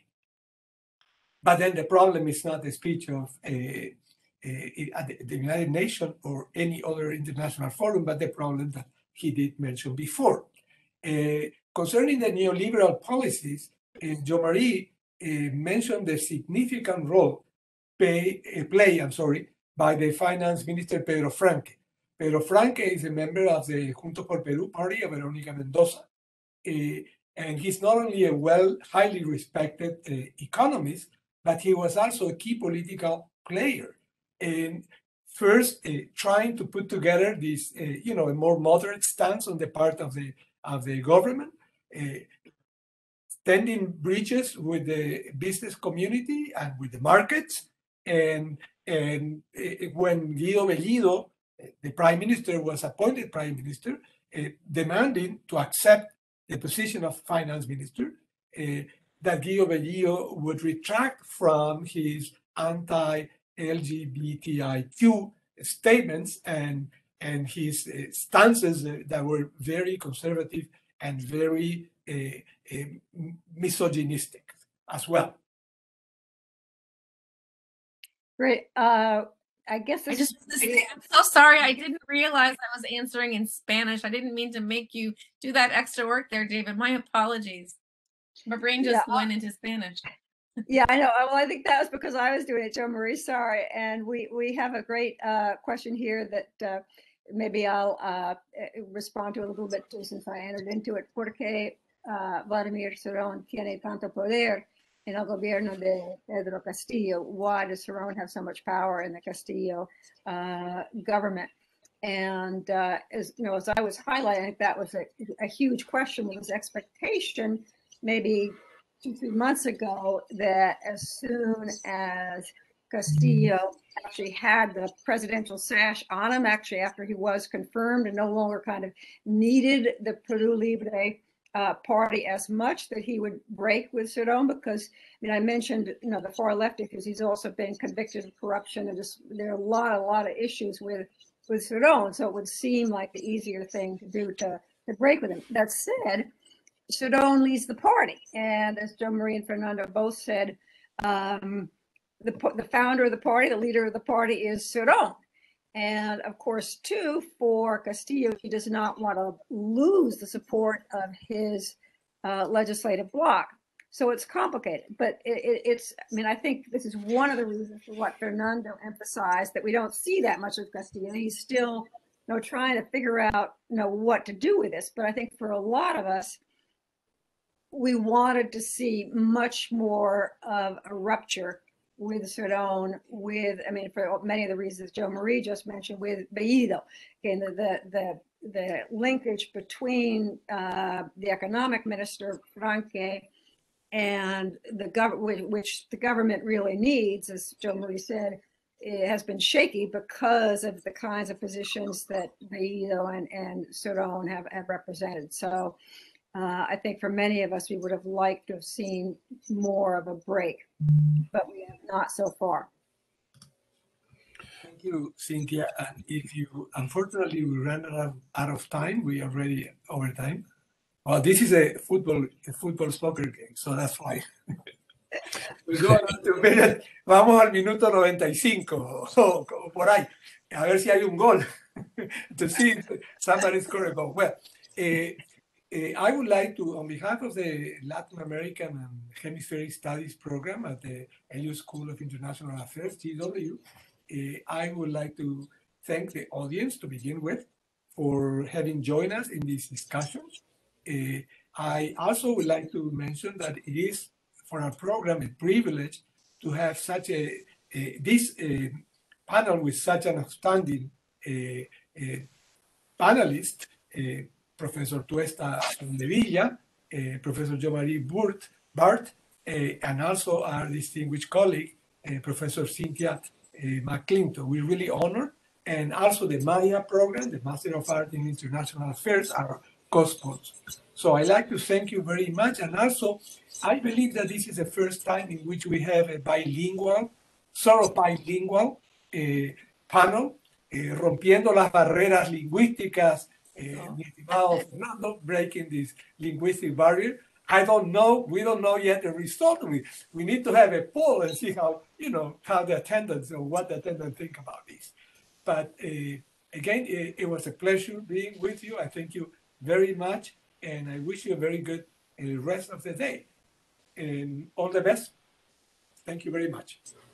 But then the problem is not the speech of uh, uh, at the, the United Nations or any other international forum, but the problem that he did mention before. Uh, concerning the neoliberal policies, uh, Jean-Marie uh, mentioned the significant role Pay, uh, play, I'm sorry, by the finance minister Pedro Franque. Pedro Franque is a member of the Juntos por Perú party of Verónica Mendoza. Uh, and he's not only a well, highly respected uh, economist, but he was also a key political player. And first, uh, trying to put together this, uh, you know, a more moderate stance on the part of the, of the government, uh, tending bridges with the business community and with the markets. And, and when Guido Bellido, the prime minister, was appointed prime minister, uh, demanding to accept the position of finance minister, uh, that Guido Bellido would retract from his anti-L G B T I Q statements and, and his uh, stances uh, that were very conservative and very uh, uh, misogynistic as well. Great. Uh, I guess I this just, I'm so sorry. I didn't realize I was answering in Spanish. I didn't mean to make you do that extra work there, David. My apologies. My brain just Yeah, went into Spanish. Yeah, I know. Well, I think that was because I was doing it, Joe Marie. Sorry. And we we have a great uh, question here that uh, maybe I'll uh, respond to a little bit too, since I entered into it. ¿Por qué uh, Vladimir Cerrón tiene tanto poder en el gobierno de Pedro Castillo? Why does Cerrón have so much power in the Castillo uh, government? And uh, as you know, as I was highlighting, I think that was a, a huge question. There was expectation, maybe two, three months ago, that as soon as Castillo actually had the presidential sash on him, actually after he was confirmed and no longer kind of needed the Peru Libre uh, party as much, that he would break with Cerrón, because I mean, I mentioned, you know, the far left issues. He's also been convicted of corruption, and just there are a lot, a lot of issues with with Cerrón. So it would seem like the easier thing to do to to break with him. That said, Cerrón leads the party, and as Jo Marie and Fernando both said, um, the the founder of the party, the leader of the party, is Cerrón. And of course, too, for Castillo, he does not want to lose the support of his uh, legislative bloc. So it's complicated, but it, it, it's, I mean, I think this is one of the reasons for what Fernando emphasized, that we don't see that much of Castillo. He's still, you know, trying to figure out, you know, what to do with this. But I think for a lot of us, we wanted to see much more of a rupture with Cerrón, with, I mean, for many of the reasons Jo Marie just mentioned, with Bellido. Again, the, the, the, the linkage between uh, the economic minister, Franque, and the government, which the government really needs, as Jo Marie said, it has been shaky because of the kinds of positions that Bellido and, and Cerrón have, have represented. So uh, I think for many of us, we would have liked to have seen more of a break, but we have not so far. Thank you, Cynthia. And if you, unfortunately, we ran out of, out of time, we are already over time. Well, this is a football, a football soccer game, so that's why. We go on to minute, vamos al minuto noventa y cinco, o, o por ahí, a ver si hay un gol, to see if somebody score a goal. Well, uh, uh, I would like to, on behalf of the Latin American and Hemispheric Studies program at the L U School of International Affairs, G W, uh, I would like to thank the audience to begin with for having joined us in this discussion. Uh, I also would like to mention that it is, for our program, a privilege to have such a, a this uh, panel with such an outstanding uh, uh, panelist, uh, Professor Tuesta Soldevilla, uh, Professor Jo Marie Burt, Bart, uh, and also our distinguished colleague, uh, Professor Cynthia uh, McClintock. We're really honored. And also the MAIA program, the Master of Art in International Affairs, are co-sponsors. So I'd like to thank you very much. And also, I believe that this is the first time in which we have a bilingual, sort of bilingual uh, panel, uh, rompiendo las barreras lingüísticas, uh, mi estimado Fernando, breaking this linguistic barrier. I don't know, we don't know yet the result. We, we need to have a poll and see how, you know, how the attendants or what the attendants think about this. But uh, again, it, it was a pleasure being with you. I thank you very much. And I wish you a very good uh, rest of the day. And all the best. Thank you very much.